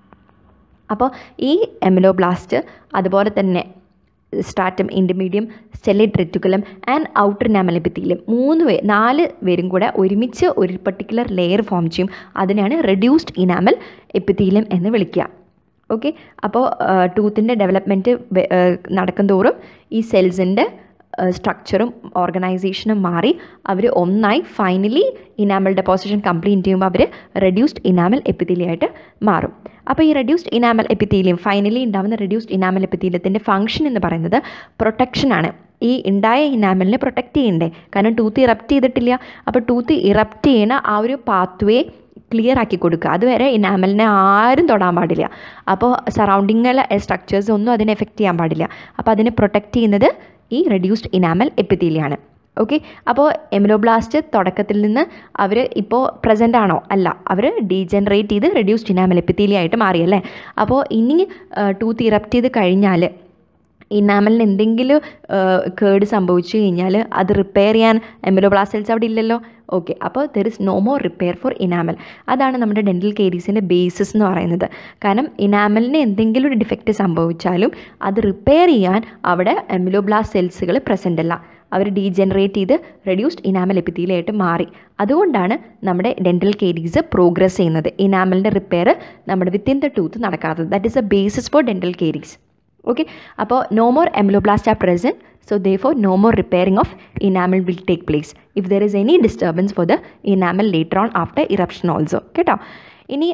അപ്പോൾ ഈ എമിലോബ്ലാസ്റ്റ് അതുപോലെ തന്നെ stratum intermedium, stellate reticulum and outer enamel epithelium മൂന്ന് പേ നാല് പേരും കൂടെ ഒരുമിച്ച് ഒരു പർട്ടിക്കുലർ ലെയർ ഫോം ചെയ്യും. അതിനാണ് റെഡ്യൂസ്ഡ് ഇനാമൽ എപ്പിത്തീലിയം എന്ന് വിളിക്കുക. ഓക്കെ. അപ്പോൾ ടൂത്തിൻ്റെ ഡെവലപ്മെൻറ്റ് നടക്കും തോറും ഈ സെൽസിൻ്റെ സ്ട്രക്ചറും ഓർഗനൈസേഷനും മാറി അവർ ഒന്നായി ഫൈനലി ഇനാമൽ ഡെപ്പോസിഷൻ കംപ്ലീറ്റ് ചെയ്യുമ്പോൾ അവർ റെഡ്യൂസ്ഡ് ഇനാമൽ എപ്പിത്തീലിയമായിട്ട് മാറും. അപ്പോൾ ഈ റെഡ്യൂസ്ഡ് ഇനാമൽ എപ്പിത്തീലിയം ഫൈനലി ഉണ്ടാകുന്ന റെഡ്യൂസ്ഡ് ഇനാമൽ എപ്പിത്തീലിയത്തിൻ്റെ ഫംഗ്ഷൻ എന്ന് പറയുന്നത് പ്രൊട്ടക്ഷനാണ്. ഈ ഉണ്ടായ ഇനാമലിനെ പ്രൊട്ടക്റ്റ് ചെയ്യണ്ടേ, കാരണം ടൂത്ത് ഇറപ്റ്റ് ചെയ്തിട്ടില്ല. അപ്പോൾ ടൂത്ത് ഇറപ്റ്റ് ചെയ്യുന്ന ആ ഒരു പാത്വേ ക്ലിയർ ആക്കി കൊടുക്കുക. അതുവരെ ഇനാമലിനെ ആരും തൊടാൻ പാടില്ല. അപ്പോൾ സറൗണ്ടിങ്ങിലെ സ്ട്രക്ചേഴ്സ് ഒന്നും അതിനെ എഫക്റ്റ് ചെയ്യാൻ പാടില്ല. അപ്പോൾ അതിനെ പ്രൊട്ടക്റ്റ് ചെയ്യുന്നത് ഈ റെഡ്യൂസ്ഡ് ഇനാമൽ എപ്പിത്തീലിയമാണ്. ഓക്കെ. അപ്പോൾ എമിലോബ്ലാസ്റ്റ് തുടക്കത്തിൽ നിന്ന് അവർ ഇപ്പോൾ പ്രസൻ്റ് ആണോ, അല്ല, അവർ ഡീജനറേറ്റ് ചെയ്ത് റെഡ്യൂസ്ഡ് ഇനാമൽ എപ്പിത്തീലിയം ആയിട്ട് മാറിയല്ലേ. അപ്പോൾ ഇനി ടൂത്ത് ഇറപ്റ്റ് ചെയ്ത് കഴിഞ്ഞാൽ ഇനാമലിന് എന്തെങ്കിലും കേട് സംഭവിച്ചു കഴിഞ്ഞാൽ അത് റിപ്പയർ ചെയ്യാൻ എമിലോബ്ലാസ്റ്റ് സെൽസ് അവിടെ ഇല്ലല്ലോ. ഓക്കെ. അപ്പോൾ there is no more repair for enamel. അതാണ് നമ്മുടെ ഡെൻ്റൽ കേരീസിൻ്റെ ബേസിസ് എന്ന് പറയുന്നത്. കാരണം ഇനാമലിന് എന്തെങ്കിലും ഒരു ഡിഫക്റ്റ് സംഭവിച്ചാലും അത് റിപ്പയർ ചെയ്യാൻ അവിടെ എമിലോബ്ലാസ്റ്റ് സെൽസുകൾ പ്രസൻ്റ് അല്ല, അവർ ഡീജനറേറ്റ് ചെയ്ത് റെഡ്യൂസ്ഡ് ഇനാമൽ എപ്പിത്തീലിയമായിട്ട് മാറി. അതുകൊണ്ടാണ് നമ്മുടെ ഡെൻ്റൽ കേരീസ് പ്രോഗ്രസ് ചെയ്യുന്നത്, ഇനാമലിൻ്റെ റിപ്പയർ നമ്മുടെ വിത്തിൻ ദ ടൂത്ത് നടക്കാത്തത്. That is a basis for dental caries. Okay. അപ്പോൾ no more ameloblast are present, so therefore no more repairing of enamel will take place if there is any disturbance for the enamel later on after eruption also. കേട്ടോ. ഇനി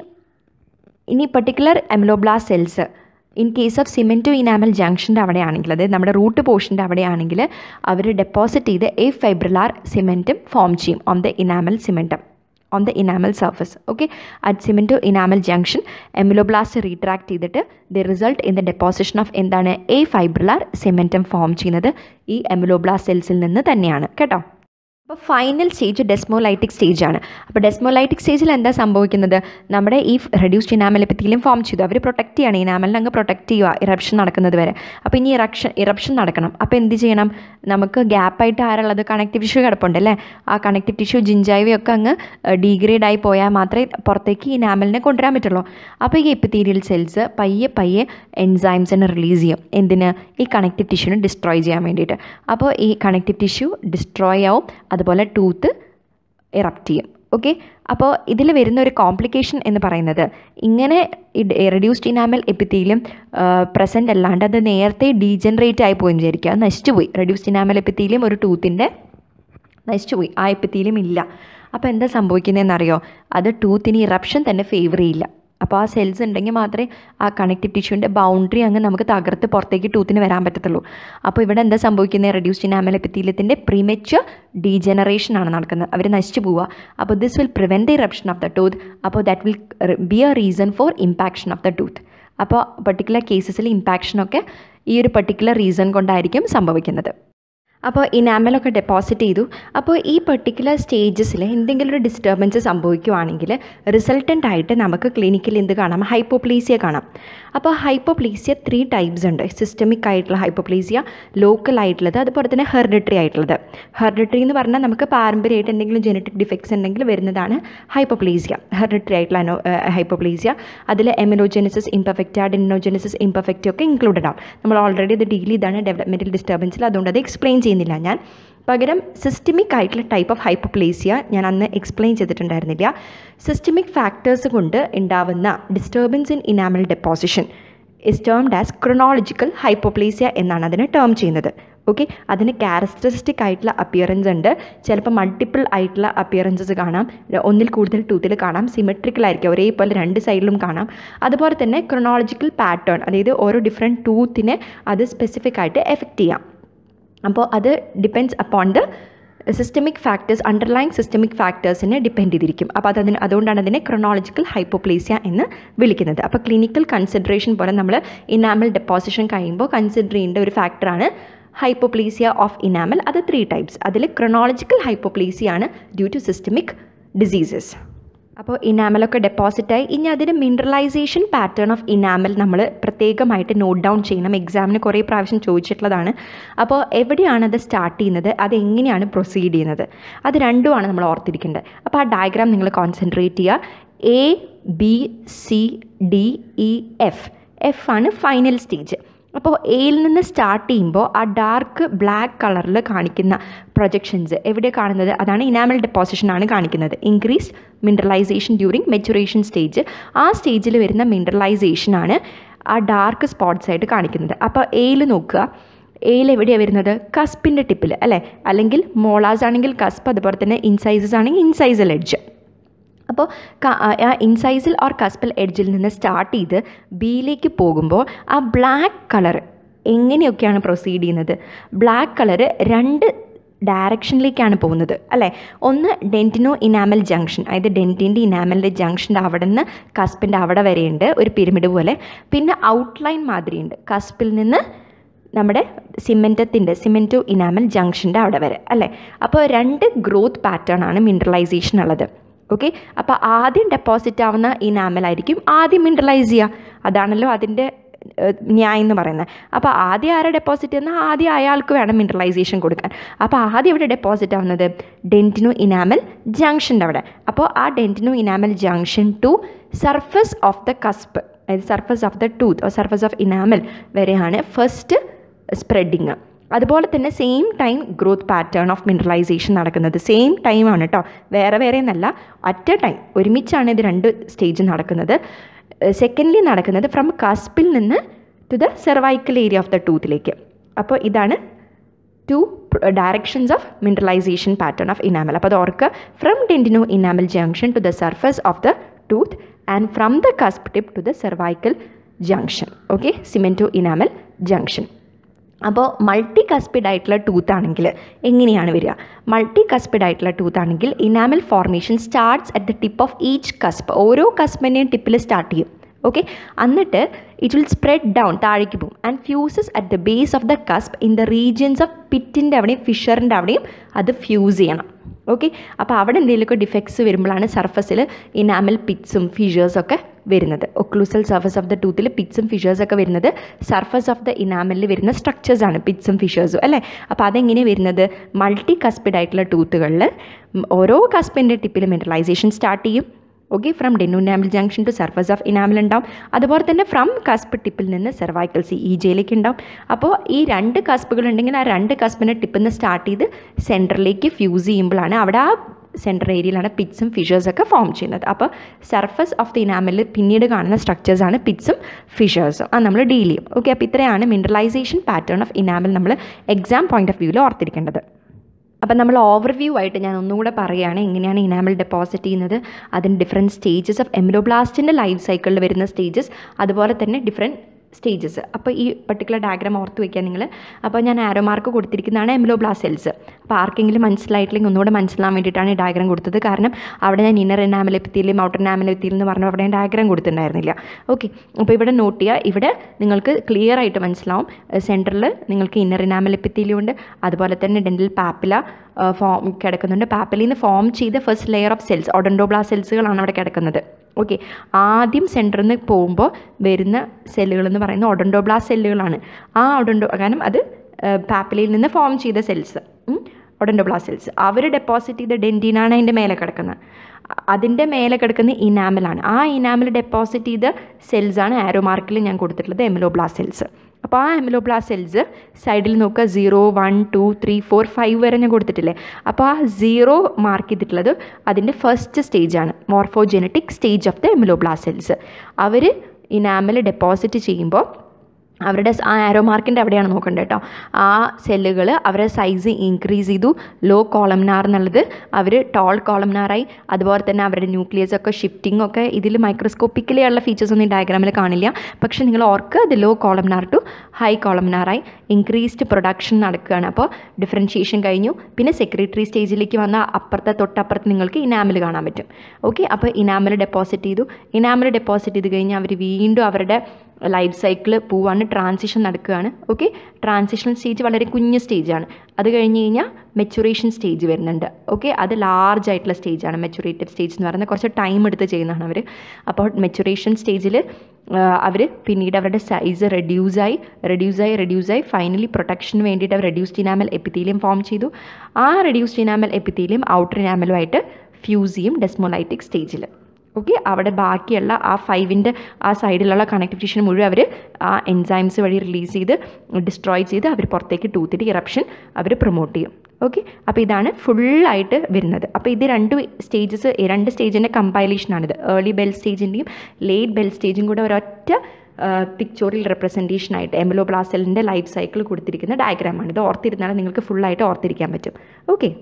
ഇനി particular ameloblast cells in case of cemento enamel ജംഗ്ഷൻ്റെ അവിടെയാണെങ്കിൽ, അതായത് നമ്മുടെ root പോർഷൻ്റെ അവിടെയാണെങ്കിൽ അവർ ഡെപ്പോസിറ്റ് ചെയ്ത് എ ഫൈബ്രിലാർ സിമെൻറ്റും ഫോം ചെയ്യും on the enamel cementum on the enamel surface. Okay. At cemento enamel junction ameloblast retract ചെയ്തിട്ട് the result in the deposition of എന്താണ് എ ഫൈബ്രിലാർ സിമെൻറ്റം ഫോം ചെയ്യുന്നത് ഈ എമിലോബ്ലാസ്റ്റ് സെൽസിൽ നിന്ന് തന്നെയാണ് കേട്ടോ. അപ്പോൾ ഫൈനൽ സ്റ്റേജ് ഡെസ്മോലൈറ്റിക് സ്റ്റേജാണ്. അപ്പോൾ ഡെസ്മോലൈറ്റിക് സ്റ്റേജിൽ എന്താ സംഭവിക്കുന്നത്, നമ്മുടെ ഈ റെഡ്യൂസ്ഡ് ഇനാമൽ എപ്പിത്തീലിയം ഫോം ചെയ്തു, അവർ പ്രൊട്ടക്റ്റ് ചെയ്യണം, ഇനാമലിനെ അങ്ങ് പ്രൊട്ടക്റ്റ് ചെയ്യുക ഇറപ്ഷൻ നടക്കുന്നത് വരെ. അപ്പോൾ ഇനി ഇറപ്ഷൻ ഇറപ്ഷൻ നടക്കണം. അപ്പോൾ എന്ത് ചെയ്യണം, നമുക്ക് ഗ്യാപ്പായിട്ട് ആരുള്ളത് കണക്റ്റീവ് ടിഷ്യൂ കിടപ്പുണ്ട് അല്ലേ, ആ കണക്റ്റീവ് ടിഷ്യൂ ജിഞ്ചൈവയൊക്കെ അങ്ങ് ഡീഗ്രേഡ് ആയി പോയാൽ മാത്രമേ പുറത്തേക്ക് ഇനാമലിനെ കൊണ്ടുവരാൻ പറ്റുള്ളൂ. അപ്പോൾ ഈ എപ്പിത്തീലിയൽ സെൽസ് പയ്യെ പയ്യെ എൻസൈംസിനെ റിലീസ് ചെയ്യും. എന്തിന്, ഈ കണക്റ്റീവ് ടിഷ്യൂനെ ഡിസ്ട്രോയ് ചെയ്യാൻ വേണ്ടിയിട്ട്. അപ്പോൾ ഈ കണക്റ്റീവ് ടിഷ്യൂ ഡിസ്ട്രോയ് ആവും, അതുപോലെ ടൂത്ത് ഇറപ്റ്റ് ചെയ്യും. ഓക്കെ. അപ്പോൾ ഇതിൽ വരുന്ന ഒരു കോംപ്ലിക്കേഷൻ എന്ന് പറയുന്നത്, ഇങ്ങനെ റെഡ്യൂസ്ഡ് ഇനാമൽ എപ്പിത്തീലിയം പ്രസൻ്റ് അല്ലാണ്ട് അത് നേരത്തെ ഡീജനറേറ്റ് ആയി പോയി വിചാരിക്കുക, അത് നശിച്ചുപോയി. റെഡ്യൂസ്ഡ് ഇനാമൽ എപ്പിത്തീലിയം ഒരു ടൂത്തിൻ്റെ നശിച്ചുപോയി, ആ എപ്പിത്തീലിയം ഇല്ല. അപ്പോൾ എന്താ സംഭവിക്കുന്നതെന്നറിയോ, അത് ടൂത്തിന് ഇറപ്ഷൻ തന്നെ ഫേവർ ചെയ്യില്ല. അപ്പോൾ ആ സെൽസ് ഉണ്ടെങ്കിൽ മാത്രമേ ആ കണക്റ്റീവ് ടിഷ്യൂവിൻ്റെ ബൗണ്ടറി അങ്ങ് നമുക്ക് തകർത്ത് പുറത്തേക്ക് ടൂത്തിന് വരാൻ പറ്റത്തുള്ളൂ. അപ്പോൾ ഇവിടെ എന്താ സംഭവിക്കുന്നത്? റെഡ്യൂസ്ഡ് ഇനാമൽ എപ്പിത്തീലിയത്തിൻ്റെ പ്രീമച്വർ ഡീജനറേഷൻ ആണ് നടക്കുന്നത്. അവർ നശിച്ചു പോവുക. അപ്പോൾ this will prevent the eruption of the tooth. അപ്പോൾ that will be a reason for impaction of the tooth. അപ്പോൾ പർട്ടിക്കുലർ കേസസിൽ ഇമ്പാക്ഷനൊക്കെ ഈ ഒരു പർട്ടിക്കുലർ റീസൺ കൊണ്ടായിരിക്കും സംഭവിക്കുന്നത്. അപ്പോൾ ഇനാമലൊക്കെ ഡെപ്പോസിറ്റ് ചെയ്തു. അപ്പോൾ ഈ പെർട്ടിക്കുലർ സ്റ്റേജസിൽ എന്തെങ്കിലും ഒരു ഡിസ്റ്റർബൻസ് സംഭവിക്കുകയാണെങ്കിൽ റിസൾട്ടൻ്റ് ആയിട്ട് നമുക്ക് ക്ലിനിക്കിൽ എന്ത് കാണാം? ഹൈപ്പോപ്ലേസിയ കാണാം. അപ്പോൾ ഹൈപ്പോപ്ലേസിയ ത്രീ ടൈപ്സ് ഉണ്ട്. സിസ്റ്റമിക് ആയിട്ടുള്ള ഹൈപ്പോപ്ലേസിയ, ലോക്കൽ ആയിട്ടുള്ളത്, അതുപോലെ തന്നെ ഹെറിഡിറ്ററി ആയിട്ടുള്ളത്. ഹെറിഡിറ്ററി എന്ന് പറഞ്ഞാൽ നമുക്ക് പാരമ്പര്യമായിട്ട് എന്തെങ്കിലും ജനറ്റിക് ഡിഫക്ട്സ് ഉണ്ടെങ്കിൽ വരുന്നതാണ് ഹൈപ്പോപ്ലേസിയ. ഹെറിഡിറ്ററി ആയിട്ടുള്ള ഹൈപ്പോപ്ലേസിയ അതിൽ എമിനോജെനസിസ് ഇംപെർഫെക്റ്റ്, അഡിനോജെനസിസ് ഇംപെർഫെക്റ്റ് ഒക്കെ ഇൻക്ലൂഡഡ് ആവും. നമ്മൾ ഓൾറെഡി ഇത് ഡീൽ ചെയ്താണ് ഡെവലപ്മെൻറ്റൽ ഡിസ്റ്റർബൻസിൽ, അതുകൊണ്ട് അത് എക്സ്പ്ലെയിൻ ചെയ്യുന്നില്ല ഞാൻ. പകരം സിസ്റ്റമിക് ആയിട്ടുള്ള ടൈപ്പ് ഓഫ് ഹൈപ്പോപ്ലേസിയ ഞാൻ അന്ന് എക്സ്പ്ലെയിൻ ചെയ്തിട്ടുണ്ടായിരുന്നില്ല. സിസ്റ്റമിക് ഫാക്ടേഴ്സ് കൊണ്ട് ഉണ്ടാവുന്ന disturbance in enamel deposition is termed as chronological hypoplasia എന്നാണ് അതിനെ ടേം ചെയ്യുന്നത്. ഓക്കെ, അതിന് ക്യാരക്ടറിസ്റ്റിക് ആയിട്ടുള്ള അപ്പിയറൻസ് ഉണ്ട്. ചിലപ്പോൾ മൾട്ടിപ്പിൾ ആയിട്ടുള്ള അപ്പിയറൻസസ് കാണാം, ഒന്നിൽ കൂടുതൽ ടൂത്തിൽ കാണാം, സിമെട്രിക്കൽ ആയിരിക്കും, ഒരേപോലെ രണ്ട് സൈഡിലും കാണാം. അതുപോലെ തന്നെ ക്രൊണോളജിക്കൽ പാറ്റേൺ, അതായത് ഓരോ ഡിഫറെൻറ്റ് ടൂത്തിനെ അത് സ്പെസിഫിക് ആയിട്ട് എഫക്റ്റ് ചെയ്യാം. അപ്പോൾ അത് depends upon the systemic factors, underlying systemic ഫാക്ടേഴ്സിനെ ഡിപ്പെൻഡ് ചെയ്തിരിക്കും. അപ്പോൾ അതതിന് അതുകൊണ്ടാണ് അതിനെ ക്രൊണോളജിക്കൽ ഹൈപ്പോപ്ലേസിയ എന്ന് വിളിക്കുന്നത്. അപ്പോൾ ക്ലിനിക്കൽ കൺസിഡറേഷൻ പോലെ നമ്മൾ ഇനാമൽ ഡെപ്പോസിഷൻ കഴിയുമ്പോൾ കൺസിഡർ ചെയ്യേണ്ട ഒരു ഫാക്ടറാണ് ഹൈപ്പോപ്ലേസിയ ഓഫ് ഇനാമൽ. അത് ത്രീ ടൈപ്സ്. അതിൽ ക്രൊണോളജിക്കൽ ഹൈപ്പോപ്ലേസിയ ആണ് ഡ്യൂ ടു സിസ്റ്റമിക് ഡിസീസസ്. അപ്പോൾ ഇനാമലൊക്കെ ഡെപ്പോസിറ്റായി. ഇനി അതിൻ്റെ മിനറലൈസേഷൻ പാറ്റേൺ ഓഫ് ഇനാമൽ നമ്മൾ പ്രത്യേകമായിട്ട് നോട്ട് ഡൗൺ ചെയ്യണം. എക്സാമിന് കുറേ പ്രാവശ്യം ചോദിച്ചിട്ടുള്ളതാണ്. അപ്പോൾ എവിടെയാണ് അത് സ്റ്റാർട്ട് ചെയ്യുന്നത്, അതെങ്ങനെയാണ് പ്രൊസീഡ് ചെയ്യുന്നത്, അത് രണ്ടുമാണ് നമ്മൾ ഓർത്തിരിക്കേണ്ടത്. അപ്പോൾ ആ ഡയഗ്രാം നിങ്ങൾ കോൺസെൻട്രേറ്റ് ചെയ്യുക. A B C D E F F ആണ് ഫൈനൽ സ്റ്റേജ്. അപ്പോൾ എയിൽ നിന്ന് സ്റ്റാർട്ട് ചെയ്യുമ്പോൾ ആ ഡാർക്ക് ബ്ലാക്ക് കളറിൽ കാണിക്കുന്ന പ്രൊജക്ഷൻസ് എവിടെ കാണുന്നത്? അതാണ് ഇനാമൽ ഡെപ്പോസിഷനാണ് കാണിക്കുന്നത്. Increased mineralisation during maturation stage. ആ സ്റ്റേജിൽ വരുന്ന മിനറലൈസേഷനാണ് ആ ഡാർക്ക് സ്പോട്ട്സ് ആയിട്ട് കാണിക്കുന്നത്. അപ്പോൾ എയിൽ നോക്കുക, എയിൽ എവിടെയാണ് വരുന്നത്? കസ്പിൻ്റെ ടിപ്പിൽ അല്ലേ, അല്ലെങ്കിൽ മോളാസ് ആണെങ്കിൽ കസ്പ്, അതുപോലെ തന്നെ ഇൻസൈസസ് ആണെങ്കിൽ ഇൻസൈസൽ എഡ്ജ്. അപ്പോൾ ആ ഇൻസൈസിൽ ഓർ കസ്പൽ എഡ്ജിൽ നിന്ന് സ്റ്റാർട്ട് ചെയ്ത് ബിയിലേക്ക് പോകുമ്പോൾ ആ ബ്ലാക്ക് കളർ എങ്ങനെയൊക്കെയാണ് പ്രൊസീഡ് ചെയ്യുന്നത്? ബ്ലാക്ക് കളർ രണ്ട് ഡയറക്ഷനിലേക്കാണ് പോകുന്നത് അല്ലേ. ഒന്ന് ഡെൻറ്റിനോ ഇനാമൽ ജംഗ്ഷൻ, അതായത് ഡെൻറ്റിൻ്റെ ഇനാമലിൻ്റെ ജംഗ്ഷൻ്റെ അവിടെ നിന്ന് കസ്പിൻ്റെ അവിടെ വരെയുണ്ട് ഒരു പിരമിഡ് പോലെ. പിന്നെ ഔട്ട്ലൈൻ മാതിരിയുണ്ട് കസ്പിൽ നിന്ന് നമ്മുടെ സിമെൻറ്റത്തിൻ്റെ സിമെൻറ്റോ ഇനാമൽ ജംഗ്ഷൻ്റെ അവിടെ വരെ അല്ലേ. അപ്പോൾ രണ്ട് ഗ്രോത്ത് പാറ്റേൺ ആണ് മിനറലൈസേഷൻ ഉള്ളത്. ഓക്കെ, അപ്പോൾ ആദ്യം ഡെപ്പോസിറ്റ് ആവുന്ന ഇനാമലായിരിക്കും ആദ്യം മിനറലൈസ് ചെയ്യുക. അതാണല്ലോ അതിൻ്റെ ന്യായം എന്ന് പറയുന്നത്. അപ്പോൾ ആദ്യം ആരെ ഡെപ്പോസിറ്റ് ചെയ്യുന്ന ആദ്യം അയാൾക്ക് വേണം മിനറലൈസേഷൻ കൊടുക്കാൻ. അപ്പോൾ ആദ്യം ഇവിടെ ഡെപ്പോസിറ്റ് ആവുന്നത് ഡെൻറ്റിനോ ഇനാമൽ ജംഗ്ഷൻ്റെ അവിടെ. അപ്പോൾ ആ dentino enamel junction to surface of the cusp, അതായത് surface of the tooth or surface of enamel വരെയാണ് ഫസ്റ്റ് സ്പ്രെഡിങ്. അതുപോലെ തന്നെ same time growth pattern of mineralisation നടക്കുന്നത്. സെയിം ടൈമാണ് കേട്ടോ, വേറെ വേറെ എന്നല്ല, അറ്റ് എ ടൈം ഒരുമിച്ചാണ് ഇത് രണ്ട് സ്റ്റേജ് നടക്കുന്നത്. സെക്കൻഡ്ലി നടക്കുന്നത് ഫ്രം കസ്പിൽ നിന്ന് to the cervical area of the ടൂത്തിലേക്ക്. അപ്പോൾ ഇതാണ് two directions of mineralisation pattern of enamel. അപ്പോൾ അത് ഓർക്കുക, from dentino enamel junction to the surface of the tooth and from the cusp tip to the cervical junction. Okay, cemento enamel junction. അപ്പോൾ multi cuspid ആയിട്ടുള്ള tooth ആണെങ്കിൽ എങ്ങനെയാണ് വരിക? Multi cuspid ആയിട്ടുള്ള tooth ആണെങ്കിൽ enamel formation starts at the tip of each cusp. ഓരോ കസ്പിൻ്റെയും ടിപ്പിൽ start ചെയ്യും. ഓക്കെ, എന്നിട്ട് ഇറ്റ് വിൽ സ്പ്രെഡ് ഡൗൺ, താഴേക്ക് പോകും, and fuses at the base of the cusp in the regions of പിറ്റിൻ്റെ അവിടെയും ഫിഷറിൻ്റെ അവിടെയും അത് ഫ്യൂസ് ചെയ്യണം. ഓക്കെ, അപ്പോൾ അവിടെ എന്തെങ്കിലുമൊക്കെ ഡിഫക്ട്സ് വരുമ്പോഴാണ് സർഫസിൽ ഇനാമൽ പിറ്റ്സും ഫിഷേഴ്സൊക്കെ വരുന്നത്. ഒക്ലൂസൽ സർഫസ് ഓഫ് ദ ടൂത്തിൽ പിറ്റ്സും ഫിഷേഴ്സൊക്കെ വരുന്നത് സർഫസ് ഓഫ് ദ ഇനാമലിൽ വരുന്ന സ്ട്രക്ചേഴ്സാണ് പിറ്റ്സും ഫിഷേഴ്സും അല്ലേ. അപ്പോൾ അതെങ്ങനെ വരുന്നത്? മൾട്ടി കസ്പിഡ് ആയിട്ടുള്ള ടൂത്തുകളിൽ ഓരോ കസ്പിൻ്റെ ടിപ്പിൽ മിനറലൈസേഷൻ സ്റ്റാർട്ട് ചെയ്യും. Okay, from dentino enamel junction to surface of enamel ഉണ്ടാവും. അതുപോലെ തന്നെ ഫ്രം കസ്പ് ടിപ്പിൽ നിന്ന് സെർവൈക്കൽ സി ഇ ജെയിലേക്ക് ഉണ്ടാവും. അപ്പോൾ ഈ രണ്ട് കസ്പുകൾ ഉണ്ടെങ്കിൽ ആ രണ്ട് കസ്പിൻ്റെ ടിപ്പിൽ നിന്ന് സ്റ്റാർട്ട് ചെയ്ത് സെൻറ്ററിലേക്ക് ഫ്യൂസ് ചെയ്യുമ്പോഴാണ് അവിടെ ആ സെൻറ്റർ ഏരിയയിലാണ് പിറ്റ്സും ഫിഷേഴ്സൊക്കെ ഫോം ചെയ്യുന്നത്. അപ്പോൾ സർഫസ് ഓഫ് ദി ഇനാമലിൽ പിന്നീട് കാണുന്ന സ്ട്രക്ചേഴ്സാണ് പിറ്റ്സും ഫിഷേഴ്സും. അത് നമ്മൾ ഡീൽ ചെയ്യും. ഓക്കെ, അപ്പോൾ ഇത്രയാണ് മിനറലൈസേഷൻ പാറ്റേൺ ഓഫ് ഇനാമൽ നമ്മൾ എക്സാം പോയിൻ്റ് ഓഫ് വ്യൂവിൽ ഓർത്തിരിക്കേണ്ടത്. അപ്പം നമ്മൾ ഓവർവ്യൂ ആയിട്ട് ഞാൻ ഒന്നുകൂടെ പറയുകയാണ് എങ്ങനെയാണ് ഇനാമൽ ഡെപ്പോസിറ്റ് ചെയ്യുന്നത്, അതിന് ഡിഫറെൻറ്റ് സ്റ്റേജസ് ഓഫ് എമിലോബ്ലാസ്റ്റിൻ്റെ ലൈഫ് സൈക്കിളിൽ വരുന്ന സ്റ്റേജസ്, അതുപോലെ തന്നെ ഡിഫറെൻറ്റ് സ്റ്റേജസ്. അപ്പോൾ ഈ പർട്ടിക്കുലർ ഡയഗ്രാം ഓർത്ത് വയ്ക്കുക നിങ്ങൾ. അപ്പോൾ ഞാൻ ആരോ മാർക്ക് കൊടുത്തിരിക്കുന്നതാണ് എമിലോബ്ലാസ്റ്റ് സെൽസ്. അപ്പോൾ ആർക്കെങ്കിലും മനസ്സിലായിട്ടില്ലെങ്കിൽ ഒന്നുകൂടെ മനസ്സിലാൻ വേണ്ടിയിട്ടാണ് ഈ ഡയഗ്രാം കൊടുത്തത്. കാരണം അവിടെ ഞാൻ inner enamel epithelium outer enamel epithelium എന്ന് പറഞ്ഞാൽ അവിടെ ഞാൻ ഡയഗ്രാം കൊടുത്തിട്ടുണ്ടായിരുന്നില്ല. ഓക്കെ, അപ്പോൾ ഇവിടെ നോട്ട് ചെയ്യുക. ഇവിടെ നിങ്ങൾക്ക് ക്ലിയർ ആയിട്ട് മനസ്സിലാവും. സെൻറ്ററിൽ നിങ്ങൾക്ക് ഇന്നർ എനാമൽ എപ്പിത്തീലിയം ഉണ്ട്, അതുപോലെ തന്നെ ഡെൻ്റൽ പാപ്പില ഫോം കിടക്കുന്നുണ്ട്. പാപ്പിലിൽ നിന്ന് ഫോം ചെയ്ത first layer of cells odontoblast സെൽസുകളാണ് അവിടെ കിടക്കുന്നത്. ഓക്കെ, ആദ്യം സെൻറ്ററിൽ നിന്ന് പോകുമ്പോൾ വരുന്ന സെല്ലുകൾ എന്ന് പറയുന്നത് ഓഡോൻഡോബ്ലാസ്റ്റ് സെല്ലുകളാണ്. ആ ഓഡോൻഡോ കാരണം അത് പാപ്പിലയിൽ നിന്ന് ഫോം ചെയ്ത സെൽസ്, ഓഡോൻഡോബ്ലാസ്റ്റ് സെൽസ്, അവർ ഡെപ്പോസിറ്റ് ചെയ്ത ഡെൻറ്റിനാണ് അതിൻ്റെ മേലെ കിടക്കുന്നത്. അതിൻ്റെ മേലെ കിടക്കുന്ന ഇനാമലാണ്. ആ ഇനാമൽ ഡെപ്പോസിറ്റ് ചെയ്ത സെൽസാണ് ആരോ മാർക്കിൽ ഞാൻ കൊടുത്തിട്ടുള്ളത് എമിലോബ്ലാസ്റ്റ് സെൽസ്. അപ്പോൾ ആ എമിലോബ്ലാസ്റ്റ് സെൽസ് സൈഡിൽ നോക്കുക, zero one two three four five വരെ ഞാൻ കൊടുത്തിട്ടില്ലേ. അപ്പോൾ ആ സീറോ മാർക്ക് ചെയ്തിട്ടുള്ളത് അതിൻ്റെ ഫസ്റ്റ് സ്റ്റേജാണ്, morphogenetic stage of the ameloblast cells. അവർ ഇനാമൽ ഡെപ്പോസിറ്റ് ചെയ്യുമ്പോൾ അവരുടെ ആ ആരോ മാർക്കിൻ്റെ അവിടെയാണ് നോക്കേണ്ടത് കേട്ടോ. ആ സെല്ലുകൾ അവരുടെ സൈസ് ഇൻക്രീസ് ചെയ്തു. ലോ കോളംനാർ എന്നുള്ളത് അവർ ടോൾ കോളംനാറായി. അതുപോലെ തന്നെ അവരുടെ ന്യൂക്ലിയസ് ഒക്കെ ഷിഫ്റ്റിംഗ് ഒക്കെ ഇതിൽ മൈക്രോസ്കോപ്പിക്കലി ഉള്ള ഫീച്ചേഴ്സ് ഒന്നും ഈ ഡയഗ്രാമിൽ കാണില്ല. പക്ഷേ നിങ്ങൾ ഓർക്ക് അത് ലോ കോളംനാർ ടു ഹൈ കോളംനാറായി ഇൻക്രീസ്ഡ് പ്രൊഡക്ഷൻ നടക്കുകയാണ്. അപ്പോൾ ഡിഫറൻഷിയേഷൻ കഴിഞ്ഞു. പിന്നെ സെക്രട്ടറി സ്റ്റേജിലേക്ക് വന്ന അപ്പുറത്തെ തൊട്ടപ്പുറത്ത് നിങ്ങൾക്ക് ഇനാമൽ കാണാൻ പറ്റും. ഓക്കെ, അപ്പോൾ ഇനാമൽ ഡെപ്പോസിറ്റ് ചെയ്തു. ഇനാമൽ ഡെപ്പോസിറ്റ് ചെയ്ത് കഴിഞ്ഞാൽ അവർ വീണ്ടും അവരുടെ ലൈഫ് സൈക്കിൾ പോവാണ്, ട്രാൻസിഷൻ നടക്കുകയാണ്. ഓക്കെ, ട്രാൻസിഷൻ സ്റ്റേജ് വളരെ കുഞ്ഞ് സ്റ്റേജാണ്. അത് കഴിഞ്ഞ് കഴിഞ്ഞാൽ മെച്ചുറേഷൻ സ്റ്റേജ് വരുന്നുണ്ട്. ഓക്കെ, അത് ലാർജ് ആയിട്ടുള്ള സ്റ്റേജാണ്. മെച്ചുറേറ്റഡ് സ്റ്റേജ് എന്ന് പറയുന്നത് കുറച്ച് ടൈം എടുത്ത് ചെയ്യുന്നതാണ് അവർ. അപ്പോൾ മെച്ചുറേഷൻ സ്റ്റേജിൽ അവർ പിന്നീട് അവരുടെ സൈസ് റെഡ്യൂസായി റെഡ്യൂസായി റെഡ്യൂസായി ഫൈനലി പ്രൊട്ടക്ഷന് വേണ്ടിയിട്ട് അവർ റെഡ്യൂസ്ഡ് ഇനാമൽ എപ്പിത്തീലിയം ഫോം ചെയ്തു. ആ റെഡ്യൂസ്ഡ് ഇനാമൽ എപ്പിത്തീലിയം ഔട്ടർ ഇനാമലുമായിട്ട് ഫ്യൂസ് ചെയ്യും ഡെസ്മോലൈറ്റിക് സ്റ്റേജിൽ. ഓക്കെ, അവിടെ ബാക്കിയുള്ള ആ ഫൈവിൻ്റെ ആ സൈഡിലുള്ള കണക്റ്റീവ് ടിഷ്യൂ മുഴുവൻ അവർ ആ എൻസൈംസ് വഴി റിലീസ് ചെയ്ത് ഡിസ്ട്രോയ് ചെയ്ത് അവർ പുറത്തേക്ക് ടൂത്തിൻ്റെ ഇറപ്ഷൻ അവർ പ്രൊമോട്ട് ചെയ്യും. ഓക്കെ, അപ്പോൾ ഇതാണ് ഫുള്ളായിട്ട് വരുന്നത്. അപ്പോൾ ഇത് രണ്ട് സ്റ്റേജസ്, രണ്ട് സ്റ്റേജിൻ്റെ കമ്പൈലേഷനാണിത്. ഏർലി ബെൽ സ്റ്റേജിൻ്റെയും ലേറ്റ് ബെൽ സ്റ്റേജും കൂടെ ഒരൊറ്റ പിക്ചോറിയൽ റെപ്രസെൻറ്റേഷനായിട്ട് എമിലോബ്ലാസ്റ്റ് സെല്ലിൻ്റെ ലൈഫ് സൈക്കിൾ കൊടുത്തിരിക്കുന്ന ഡയഗ്രാമാണ്. ഇത് ഓർത്തിരുന്നാൽ നിങ്ങൾക്ക് ഫുള്ളായിട്ട് ഓർത്തിരിക്കാൻ പറ്റും. Okay,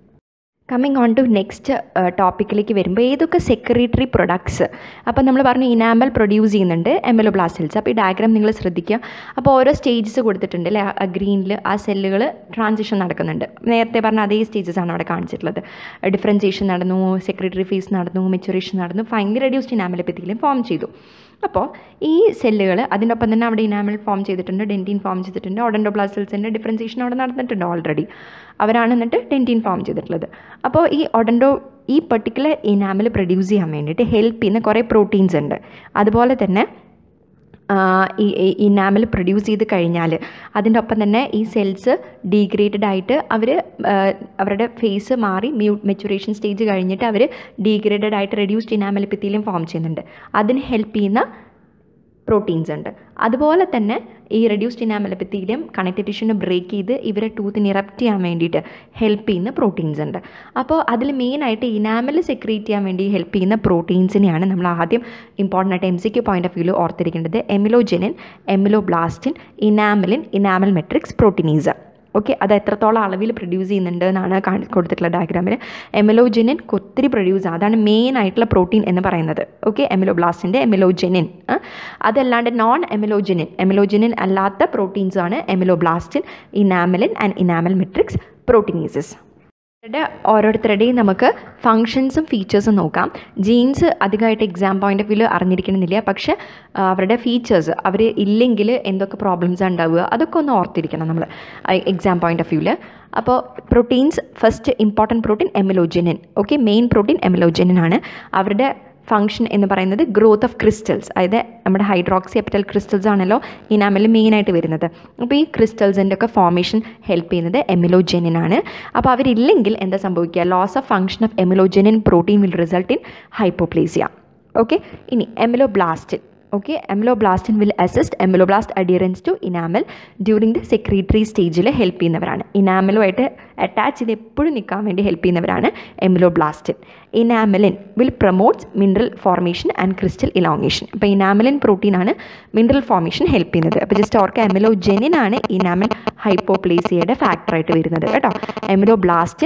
coming on to next ടോപ്പിക്കിലേക്ക് വരുമ്പോൾ ഏതൊക്കെ സെക്രട്ടറി പ്രൊഡക്ട്സ്. അപ്പോൾ നമ്മൾ പറഞ്ഞു ഇനാമൽ പ്രൊഡ്യൂസ് ചെയ്യുന്നുണ്ട് എമിലോബ്ലാസ്റ്റ് സെൽസ്. അപ്പോൾ ഈ ഡയഗ്രാം നിങ്ങൾ ശ്രദ്ധിക്കുക. അപ്പോൾ ഓരോ സ്റ്റേജസ് കൊടുത്തിട്ടുണ്ട് അല്ലേ. ആ ഗ്രീനിൽ ആ സെല്ലുകൾ ട്രാൻസിഷൻ നടക്കുന്നുണ്ട്. നേരത്തെ പറഞ്ഞ അതേ സ്റ്റേജസ് ആണ് അവിടെ കാണിച്ചിട്ടുള്ളത്. ഡിഫറൻസിയേഷൻ നടന്നു, സെക്രട്ടറി ഫേസ് നടന്നു, മെച്ചുറേഷൻ നടന്നു, finally reduced enamel epithelium form ചെയ്തു. അപ്പോൾ ഈ സെല്ലുകൾ അതിൻ്റെ ഒപ്പം തന്നെ അവിടെ ഇനാമൽ ഫോം ചെയ്തിട്ടുണ്ട്, ഡെൻറ്റിൻ ഫോം ചെയ്തിട്ടുണ്ട്, ഓഡോൻഡോബ്ലാസ്റ്റ് സെൽസിൻ്റെ ഡിഫറൻസിയേഷൻ അവിടെ നടന്നിട്ടുണ്ട് ഓൾറെഡി. അവരാണ് എന്നിട്ട് ഡെൻറ്റിൻ ഫോം ചെയ്തിട്ടുള്ളത്. അപ്പോൾ ഈ ഓഡൻഡോ ഈ പെർട്ടിക്കുലർ ഇനാമൽ പ്രൊഡ്യൂസ് ചെയ്യാൻ വേണ്ടിയിട്ട് ഹെൽപ്പ് ചെയ്യുന്ന കുറേ പ്രോട്ടീൻസ് ഉണ്ട്. അതുപോലെ തന്നെ ഈ ഇനാമൽ പ്രൊഡ്യൂസ് ചെയ്ത് കഴിഞ്ഞാൽ അതിൻ്റെ ഒപ്പം തന്നെ ഈ സെൽസ് ഡീഗ്രേഡഡ് ആയിട്ട് അവർ അവരുടെ ഫേസ് മാറി മ്യൂ മെച്ചുറേഷൻ സ്റ്റേജ് കഴിഞ്ഞിട്ട് അവർ ഡീഗ്രേഡഡ് ആയിട്ട് റെഡ്യൂസ്ഡ് ഇനാമൽ എപ്പിത്തീലിയം ഫോം ചെയ്യുന്നുണ്ട്. അതിന് ഹെൽപ്പ് ചെയ്യുന്ന പ്രോട്ടീൻസ് ഉണ്ട്. അതുപോലെ തന്നെ ഈ റെഡ്യൂസ്ഡ് ഇനാമൽ എപ്പിത്തീലിയം കണക്റ്റീവ് ടിഷ്യൂനെ ബ്രേക്ക് ചെയ്ത് ഇവരെ ടൂത്തിന് ഇറപ്റ്റ് ചെയ്യാൻ വേണ്ടിയിട്ട് ഹെൽപ്പ് ചെയ്യുന്ന പ്രോട്ടീൻസ് ഉണ്ട്. അപ്പോൾ അതിൽ മെയിനായിട്ട് ഇനാമൽ സെക്രീറ്റ് ചെയ്യാൻ വേണ്ടി ഹെൽപ്പ് ചെയ്യുന്ന പ്രോട്ടീൻസിനെയാണ് നമ്മൾ ആദ്യം ഇമ്പോർട്ടൻ്റ് ആയിട്ട് M C Q point of വ്യൂവിൽ ഓർത്തിരിക്കേണ്ടത്. Amelogenin, ameloblastin, enamelin, enamel matrix, proteinases. Okay, അത് എത്രത്തോളം അളവിൽ പ്രൊഡ്യൂസ് ചെയ്യുന്നുണ്ട് എന്നാണ് കാണി കൊടുത്തിട്ടുള്ള ഡയഗ്രാമിൽ. എമിലോജെനിൻ ഒത്തിരി പ്രൊഡ്യൂസ് ആണ്, അതാണ് മെയിൻ ആയിട്ടുള്ള പ്രോട്ടീൻ എന്ന് പറയുന്നത്. ഓക്കെ, എമിലോബ്ലാസ്റ്റിൻ്റെ എമിലോജെനിൻ. അതല്ലാണ്ട് നോൺ എമിലോജെനിൻ എമിലോജെനിൻ അല്ലാത്ത പ്രോട്ടീൻസാണ് ameloblastin, enamelin and enamel matrix, proteinases. ഓരോരുത്തരുടെയും നമുക്ക് ഫങ്ഷൻസും ഫീച്ചേഴ്സും നോക്കാം. ജീൻസ് അധികമായിട്ട് എക്സാം പോയിൻ്റ് ഓഫ് വ്യൂവിൽ അറിഞ്ഞിരിക്കണമെന്നില്ല, പക്ഷേ അവരുടെ ഫീച്ചേഴ്സ് അവർ ഇല്ലെങ്കിൽ എന്തൊക്കെ പ്രോബ്ലംസ് ഉണ്ടാവുക അതൊക്കെ ഒന്ന് ഓർത്തിരിക്കണം നമ്മൾ എക്സാം പോയിൻ്റ് ഓഫ് വ്യൂവിൽ. അപ്പോൾ proteins, first important protein amelogenin. Okay, main protein amelogenin ആണ്. അവരുടെ ഫംഗ്ഷൻ എന്ന് പറയുന്നത് ഗ്രോത്ത് ഓഫ് ക്രിസ്റ്റൽസ്, അതായത് നമ്മുടെ ഹൈഡ്രോക്സി എപ്പിറ്റൽ ക്രിസ്റ്റൽസ് ആണല്ലോ ഇനാമലിൽ മെയിനായിട്ട് വരുന്നത്. അപ്പോൾ ഈ ക്രിസ്റ്റൽസിൻ്റെ ഒക്കെ ഫോർമേഷൻ ഹെൽപ്പ് ചെയ്യുന്നത് എമിലോജെനിൻ ആണ്. അപ്പോൾ അവരില്ലെങ്കിൽ എന്താ സംഭവിക്കുക? Loss of function of amelogenin protein will result in hypoplasia. Okay, ഇനി ameloblastin. Okay, ameloblastin will assist ameloblast adherence to enamel during the secretory സ്റ്റേജിൽ ഹെൽപ്പ് ചെയ്യുന്നവരാണ്. ഇനാമലുമായിട്ട് അറ്റാച്ച് ചെയ്ത് എപ്പോഴും നിൽക്കാൻ വേണ്ടി ഹെൽപ്പ് ചെയ്യുന്നവരാണ് ameloblastin. Enamelin will promotes mineral formation and crystal elongation. അപ്പോൾ ഇനാമലിൻ പ്രോട്ടീനാണ് മിനറൽ ഫോർമേഷൻ ഹെൽപ്പ് ചെയ്യുന്നത്. അപ്പോൾ ജസ്റ്റ് ഓർക്ക് എമിലോജെനിൻ ആണ് ഇനാമൽ ഹൈപ്പോപ്ലേസിയയുടെ ഫാക്ടറായിട്ട് വരുന്നത് കേട്ടോ. എമിലോബ്ലാസ്റ്റ്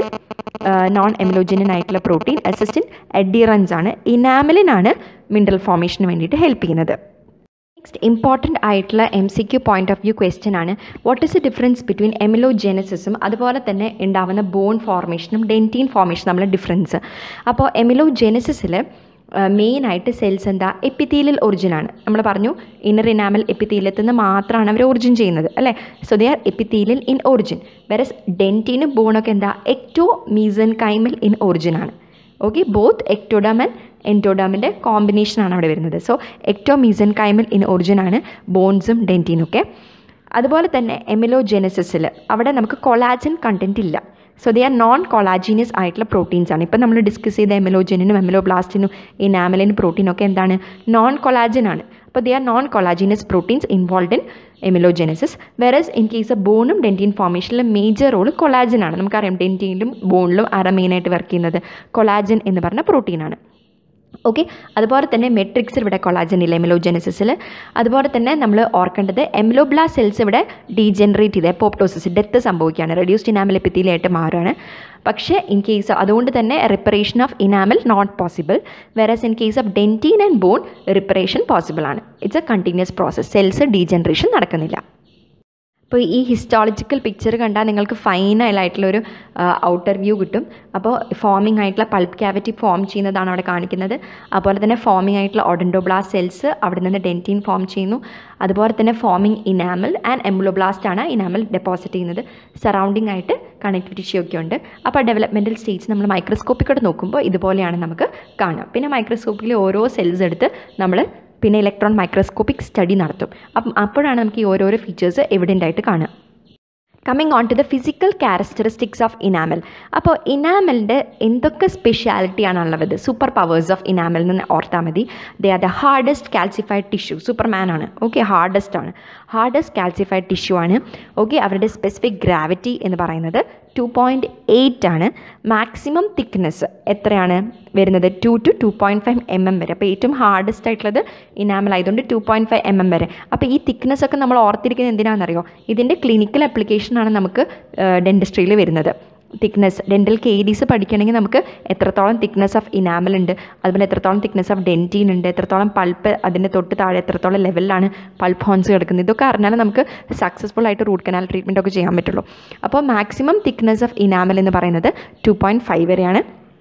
നോൺ എമിലോജനിൻ ആയിട്ടുള്ള പ്രോട്ടീൻ അസിസ്റ്റൻറ്റ് അഡിറൻസ് ആണ്. ഇനാമലിനാണ് മിനറൽ ഫോർമേഷന് വേണ്ടിയിട്ട് ഹെൽപ്പ് ചെയ്യുന്നത്. നെക്സ്റ്റ് ഇമ്പോർട്ടൻ്റ് ആയിട്ടുള്ള M C Q point of view question ആണ്, what is the difference between എമിലോജെനസിസും അതുപോലെ തന്നെ ഉണ്ടാവുന്ന ബോൺ ഫോർമേഷനും ഡെൻറ്റീൻ ഫോർമേഷനും തമ്മിലുള്ള ഡിഫറൻസ്. അപ്പോൾ എമിലോജെനസിസിൽ മെയിനായിട്ട് സെൽസ് എന്താ എപ്പിത്തീലിയൽ ഒറിജിനാണ്. നമ്മൾ പറഞ്ഞു ഇന്നർ ഇനാമൽ എപ്പിത്തീലിയത്തിൽ നിന്ന് മാത്രമാണ് അവർ ഒറിജിൻ ചെയ്യുന്നത് അല്ലേ. So they are epithelial in origin. Whereas ഡെൻറ്റീനും ബോണൊക്കെ എന്താ എക്ടോ മീസൻകൈമൽ ഇൻ ഒറിജിനാണ്. ഓക്കെ, ബോത്ത് എക്ടോഡം ആൻഡ് എൻഡോഡമിൻ്റെ കോമ്പിനേഷനാണ് അവിടെ വരുന്നത്. സോ എക്ടോ മീസൻകൈമൽ ഇൻ ഒറിജിനാണ് ബോൺസും ഡെൻറ്റീനൊക്കെ. അതുപോലെ തന്നെ എമിലോജെനസിസിൽ അവിടെ നമുക്ക് കൊളാജൻ കണ്ടൻറ്റ് ഇല്ല. So they are non collagenous ആയിട്ടുള്ള പ്രോട്ടീൻസ് ആണ്. ഇപ്പം നമ്മൾ ഡിസ്കസ് ചെയ്ത എമിലോജനിനും എമിലോബ്ലാസ്റ്റിനും ഇനാമലിനും പ്രോട്ടീനൊക്കെ എന്താണ്, നോൺ കൊളാജൻ ആണ്. അപ്പോൾ they are non collagenous proteins involve in amelogenesis. Whereas in case of ബോണും ഡെൻറ്റീൻ ഫോർമേഷനിലെ മേജർ റോൾ കൊളാജൻ ആണ്. നമുക്കറിയാം ഡെൻറ്റീനിലും ബോണിലും ആരാ മെയിനായിട്ട് വർക്ക് ചെയ്യുന്നത്, കൊളാജൻ എന്ന് പറഞ്ഞ പ്രോട്ടീനാണ്. ഓക്കെ, അതുപോലെ തന്നെ മെട്രിക്സിൽ ഇവിടെ കൊളാജൻ ഇല്ല എമിലോജെനസിസിൽ. അതുപോലെ തന്നെ നമ്മൾ ഓർക്കേണ്ടത് എമിലോബ്ലാസ്റ്റ് സെൽസ് ഇവിടെ ഡീജനറേറ്റ് ചെയ്ത് എപ്പോപ്റ്റോസിസ് ഡെത്ത് സംഭവിക്കുകയാണ്, റെഡ്യൂസ്ഡ് ഇനാമൽ എപ്പിത്തീലിയായിട്ട് മാറുകയാണ്. പക്ഷേ ഇൻ കേസ് അതുകൊണ്ട് തന്നെ reparation of enamel not possible. Whereas in case of dentin and bone reparation possible ആണ്. It's a continuous process, cells degeneration നടക്കുന്നില്ല. അപ്പോൾ ഈ ഹിസ്റ്റോളജിക്കൽ പിക്ചർ കണ്ടാൽ നിങ്ങൾക്ക് ഫൈനലായിട്ടുള്ളൊരു ഔട്ടർ വ്യൂ കിട്ടും. അപ്പോൾ ഫോമിംഗ് ആയിട്ടുള്ള പൾപ്പ് ക്യാവിറ്റി ഫോം ചെയ്യുന്നതാണ് അവിടെ കാണിക്കുന്നത്. അതുപോലെ തന്നെ ഫോമിംഗ് ആയിട്ടുള്ള ഓഡൻഡോബ്ലാസ്റ്റ് സെൽസ് അവിടെ നിന്ന് ഡെൻറ്റീൻ ഫോം ചെയ്യുന്നു. അതുപോലെ തന്നെ ഫോമിംഗ് ഇനാമൽ ആൻഡ് എമിലോബ്ലാസ്റ്റ് ആണ് ഇനാമൽ ഡെപ്പോസിറ്റ് ചെയ്യുന്നത്. സറൗണ്ടിങ് ആയിട്ട് കണക്റ്റിവിറ്റി ടിഷ്യൂ ഒക്കെ ഉണ്ട്. അപ്പോൾ ഡെവലപ്മെൻറ്റൽ സ്റ്റേജ് നമ്മൾ മൈക്രോസ്കോപ്പിക്കൂടെ നോക്കുമ്പോൾ ഇതുപോലെയാണ് നമുക്ക് കാണാം. പിന്നെ മൈക്രോസ്കോപ്പിൽ ഓരോ സെൽസ് എടുത്ത് നമ്മൾ പിന്നെ ഇലക്ട്രോൺ മൈക്രോസ്കോപ്പിക് സ്റ്റഡി നടത്തും. അപ്പം അപ്പോഴാണ് നമുക്ക് ഈ ഓരോരോ ഫീച്ചേഴ്സ് എവിഡൻ്റ് ആയിട്ട് കാണുക. Coming on to the physical characteristics of enamel. അപ്പോൾ ഇനാമലിൻ്റെ എന്തൊക്കെ സ്പെഷ്യാലിറ്റിയാണുള്ളത്, സൂപ്പർ പവേഴ്സ് ഓഫ് ഇനാമൽ എന്ന് ഓർത്താൽ മതി. They are the hardest calcified tissue. Superman ആണ്. ഓക്കെ, ഹാർഡസ്റ്റ് ആണ്, ഹാർഡസ്റ്റ് കാൽസിഫൈഡ് ടിഷ്യൂ ആണ്. ഓക്കെ, അവരുടെ സ്പെസിഫിക് ഗ്രാവിറ്റി എന്ന് പറയുന്നത് ടു പോയിൻറ്റ് എയ്റ്റ് ആണ്. മാക്സിമം തിക്നെസ് എത്രയാണ് വരുന്നത്, two to two point five M M വരെ. അപ്പോൾ ഏറ്റവും ഹാർഡസ്റ്റ് ആയിട്ടുള്ളത് ഇനാമൽ ആയതുകൊണ്ട് two point five M M വരെ. അപ്പോൾ ഈ തിക്നെസ് ഒക്കെ നമ്മൾ ഓർത്തിരിക്കുന്നത് എന്തിനാണെന്നറിയോ, ഇതിൻ്റെ ക്ലിനിക്കൽ ആപ്ലിക്കേഷനാണ് നമുക്ക് ഡെൻറ്റിസ്ട്രിയിൽ വരുന്നത്. തിക്നെസ് ഡെൻറ്റൽ കേരീസ് പഠിക്കണമെങ്കിൽ നമുക്ക് എത്രത്തോളം തിക്നെസ് ഓഫ് ഇനാമൽ ഉണ്ട്, അതുപോലെ എത്രത്തോളം തിക്നെസ് ഓഫ് ഡെൻറ്റീൻ ഉണ്ട്, എത്രത്തോളം പൾപ്പ് അതിൻ്റെ തൊട്ട് താഴെ എത്രത്തോളം ലെവലിലാണ് പൾപ്പ് ഹോൺസ് കിടക്കുന്നത്, ഇതൊക്കെ അറിഞ്ഞാൽ നമുക്ക് സക്സസ്ഫുൾ ആയിട്ട് റൂട്ട് കനാൽ ട്രീറ്റ്മെൻറ്റ് ഒക്കെ ചെയ്യാൻ പറ്റുള്ളൂ. അപ്പോൾ മാക്സിമം തിക്നെസ് ഓഫ് ഇനാമൽ എന്ന് പറയുന്നത് ടു പോയിൻറ്റ് ഫൈവ് വരെയാണ്.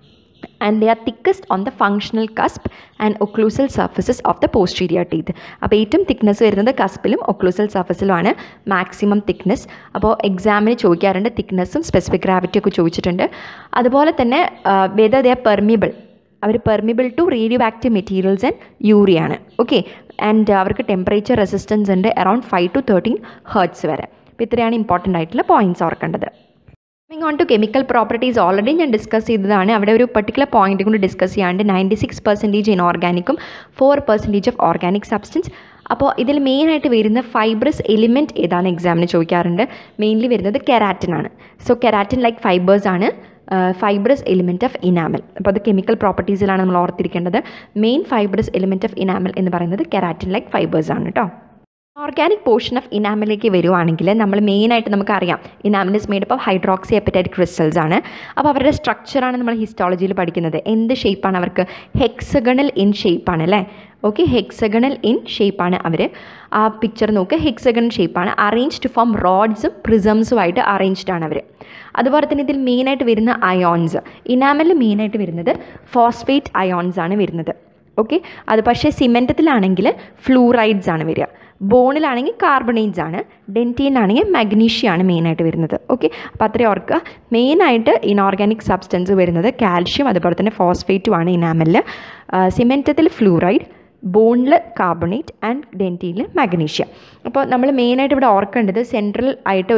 and they are thickest on the functional cusp and occlusal surfaces of the posterior teeth. അപ്പോൾ ഏറ്റവും തിക്നെസ് വരുന്നത് കസ്പിലും ഒക്ലൂസൽ സർഫസിലുമാണ് മാക്സിമം തിക്നെസ്. അപ്പോൾ എക്സാമിന് ചോദിക്കാറുണ്ട്, തിക്നെസ്സും സ്പെസിഫിക് ഗ്രാവിറ്റി ഒക്കെ ചോദിച്ചിട്ടുണ്ട്. അതുപോലെ തന്നെ വെദർ ദേ ആർ പെർമിബിൾ, അവർ permeable to radio active materials and യൂറിയാണ്. ഓക്കെ, ആൻഡ് അവർക്ക് ടെമ്പറേച്ചർ റെസിസ്റ്റൻസ് ഉണ്ട് around five to thirteen hertz വരെ. അപ്പോൾ ഇത്രയാണ് ഇമ്പോർട്ടൻ്റ് ആയിട്ടുള്ള പോയിൻറ്റ്സ് ഓർക്കേണ്ടത്. Coming on to chemical properties already ഞാൻ ഡിസ്കസ് ചെയ്തതാണ്. അവിടെ ഒരു പെർട്ടിക്കുലർ പോയിന്റ് കൊണ്ട് ഡിസ്കസ് ചെയ്യാണ്ട് നയൻറ്റി സിക്സ് പെർസെൻറ്റേജ് ഇൻഓർഗാനിക്കും four percentage of organic substance. അപ്പോൾ ഇതിൽ മെയിനായിട്ട് വരുന്ന ഫൈബ്രസ് എലിമെൻറ്റ് ഏതാണ് എക്സാമിന് ചോദിക്കാറുണ്ട്. മെയിൻലി വരുന്നത് കെരാറ്റിൻ ആണ്. സോ കെരാറ്റിൻ ലൈക്ക് ഫൈബേഴ്സ് ആണ് ഫൈബ്രസ് എലിമെൻറ്റ് ഓഫ് ഇനാമൽ. അപ്പോൾ അത് കെമിക്കൽ പ്രോപ്പർട്ടീസിലാണ് നമ്മൾ ഓർത്തിരിക്കേണ്ടത്. Main fibrous element of enamel എന്ന് പറയുന്നത് കെരാറ്റിൻ ലൈക്ക് ഫൈബേഴ്സ് ആണ് കേട്ടോ. ഓർഗാനിക് പോർഷൻ ഓഫ് ഇനാമലിലേക്ക് വരുവാണെങ്കിൽ നമ്മൾ മെയിനായിട്ട് നമുക്കറിയാം enamel is made up of hydroxyapatite crystals ആണ്. അപ്പോൾ അവരുടെ സ്ട്രക്ചറാണ് നമ്മൾ ഹിസ്റ്റോളജിയിൽ പഠിക്കുന്നത്. എന്ത് ഷേപ്പാണ് അവർക്ക്, ഹെക്സഗണൽ ഇൻ ഷേപ്പാണ് അല്ലേ. ഓക്കെ, ഹെക്സഗണൽ ഇൻ ഷേപ്പാണ് അവർ. ആ പിക്ചർ നോക്കുക, ഹെക്സഗണൽ ഷേപ്പാണ്. അറേഞ്ച് ടു ഫോം റോഡ്സും പ്രിസംസുമായിട്ട് അറേഞ്ച്ഡ് ആണ് അവർ. അതുപോലെ തന്നെ ഇതിൽ മെയിനായിട്ട് വരുന്ന അയോൺസ്, ഇനാമലിൽ മെയിനായിട്ട് വരുന്നത് ഫോസ്ഫേറ്റ് അയോൺസ് ആണ് വരുന്നത്. ഓക്കെ, അത് പക്ഷേ സിമെൻറ്റത്തിലാണെങ്കിൽ ഫ്ലൂറൈഡ്സ് ആണ് വരിക. ബോണിലാണെങ്കിൽ കാർബണേറ്റ്സ് ആണ്. ഡെൻറ്റീനാണെങ്കിൽ മഗ്നീഷ്യം ആണ് മെയിനായിട്ട് വരുന്നത്. ഓക്കെ, അപ്പോൾ അത്രയും ഓർക്കുക. മെയിനായിട്ട് ഇനോർഗാനിക് സബ്സ്റ്റൻസ് വരുന്നത് കാൽഷ്യം അതുപോലെ തന്നെ ഫോസ്ഫേറ്റുമാണ് ഇനാമലിൽ. സിമെൻറ്റത്തിൽ ഫ്ലൂറൈഡ്, ബോണിൽ കാർബണേറ്റ് ആൻഡ് ഡെൻറ്റീനിൽ മഗ്നീഷ്യം. അപ്പോൾ നമ്മൾ മെയിനായിട്ട് ഇവിടെ ഓർക്കേണ്ടത് സെൻട്രൽ ആയിട്ട് ഒരു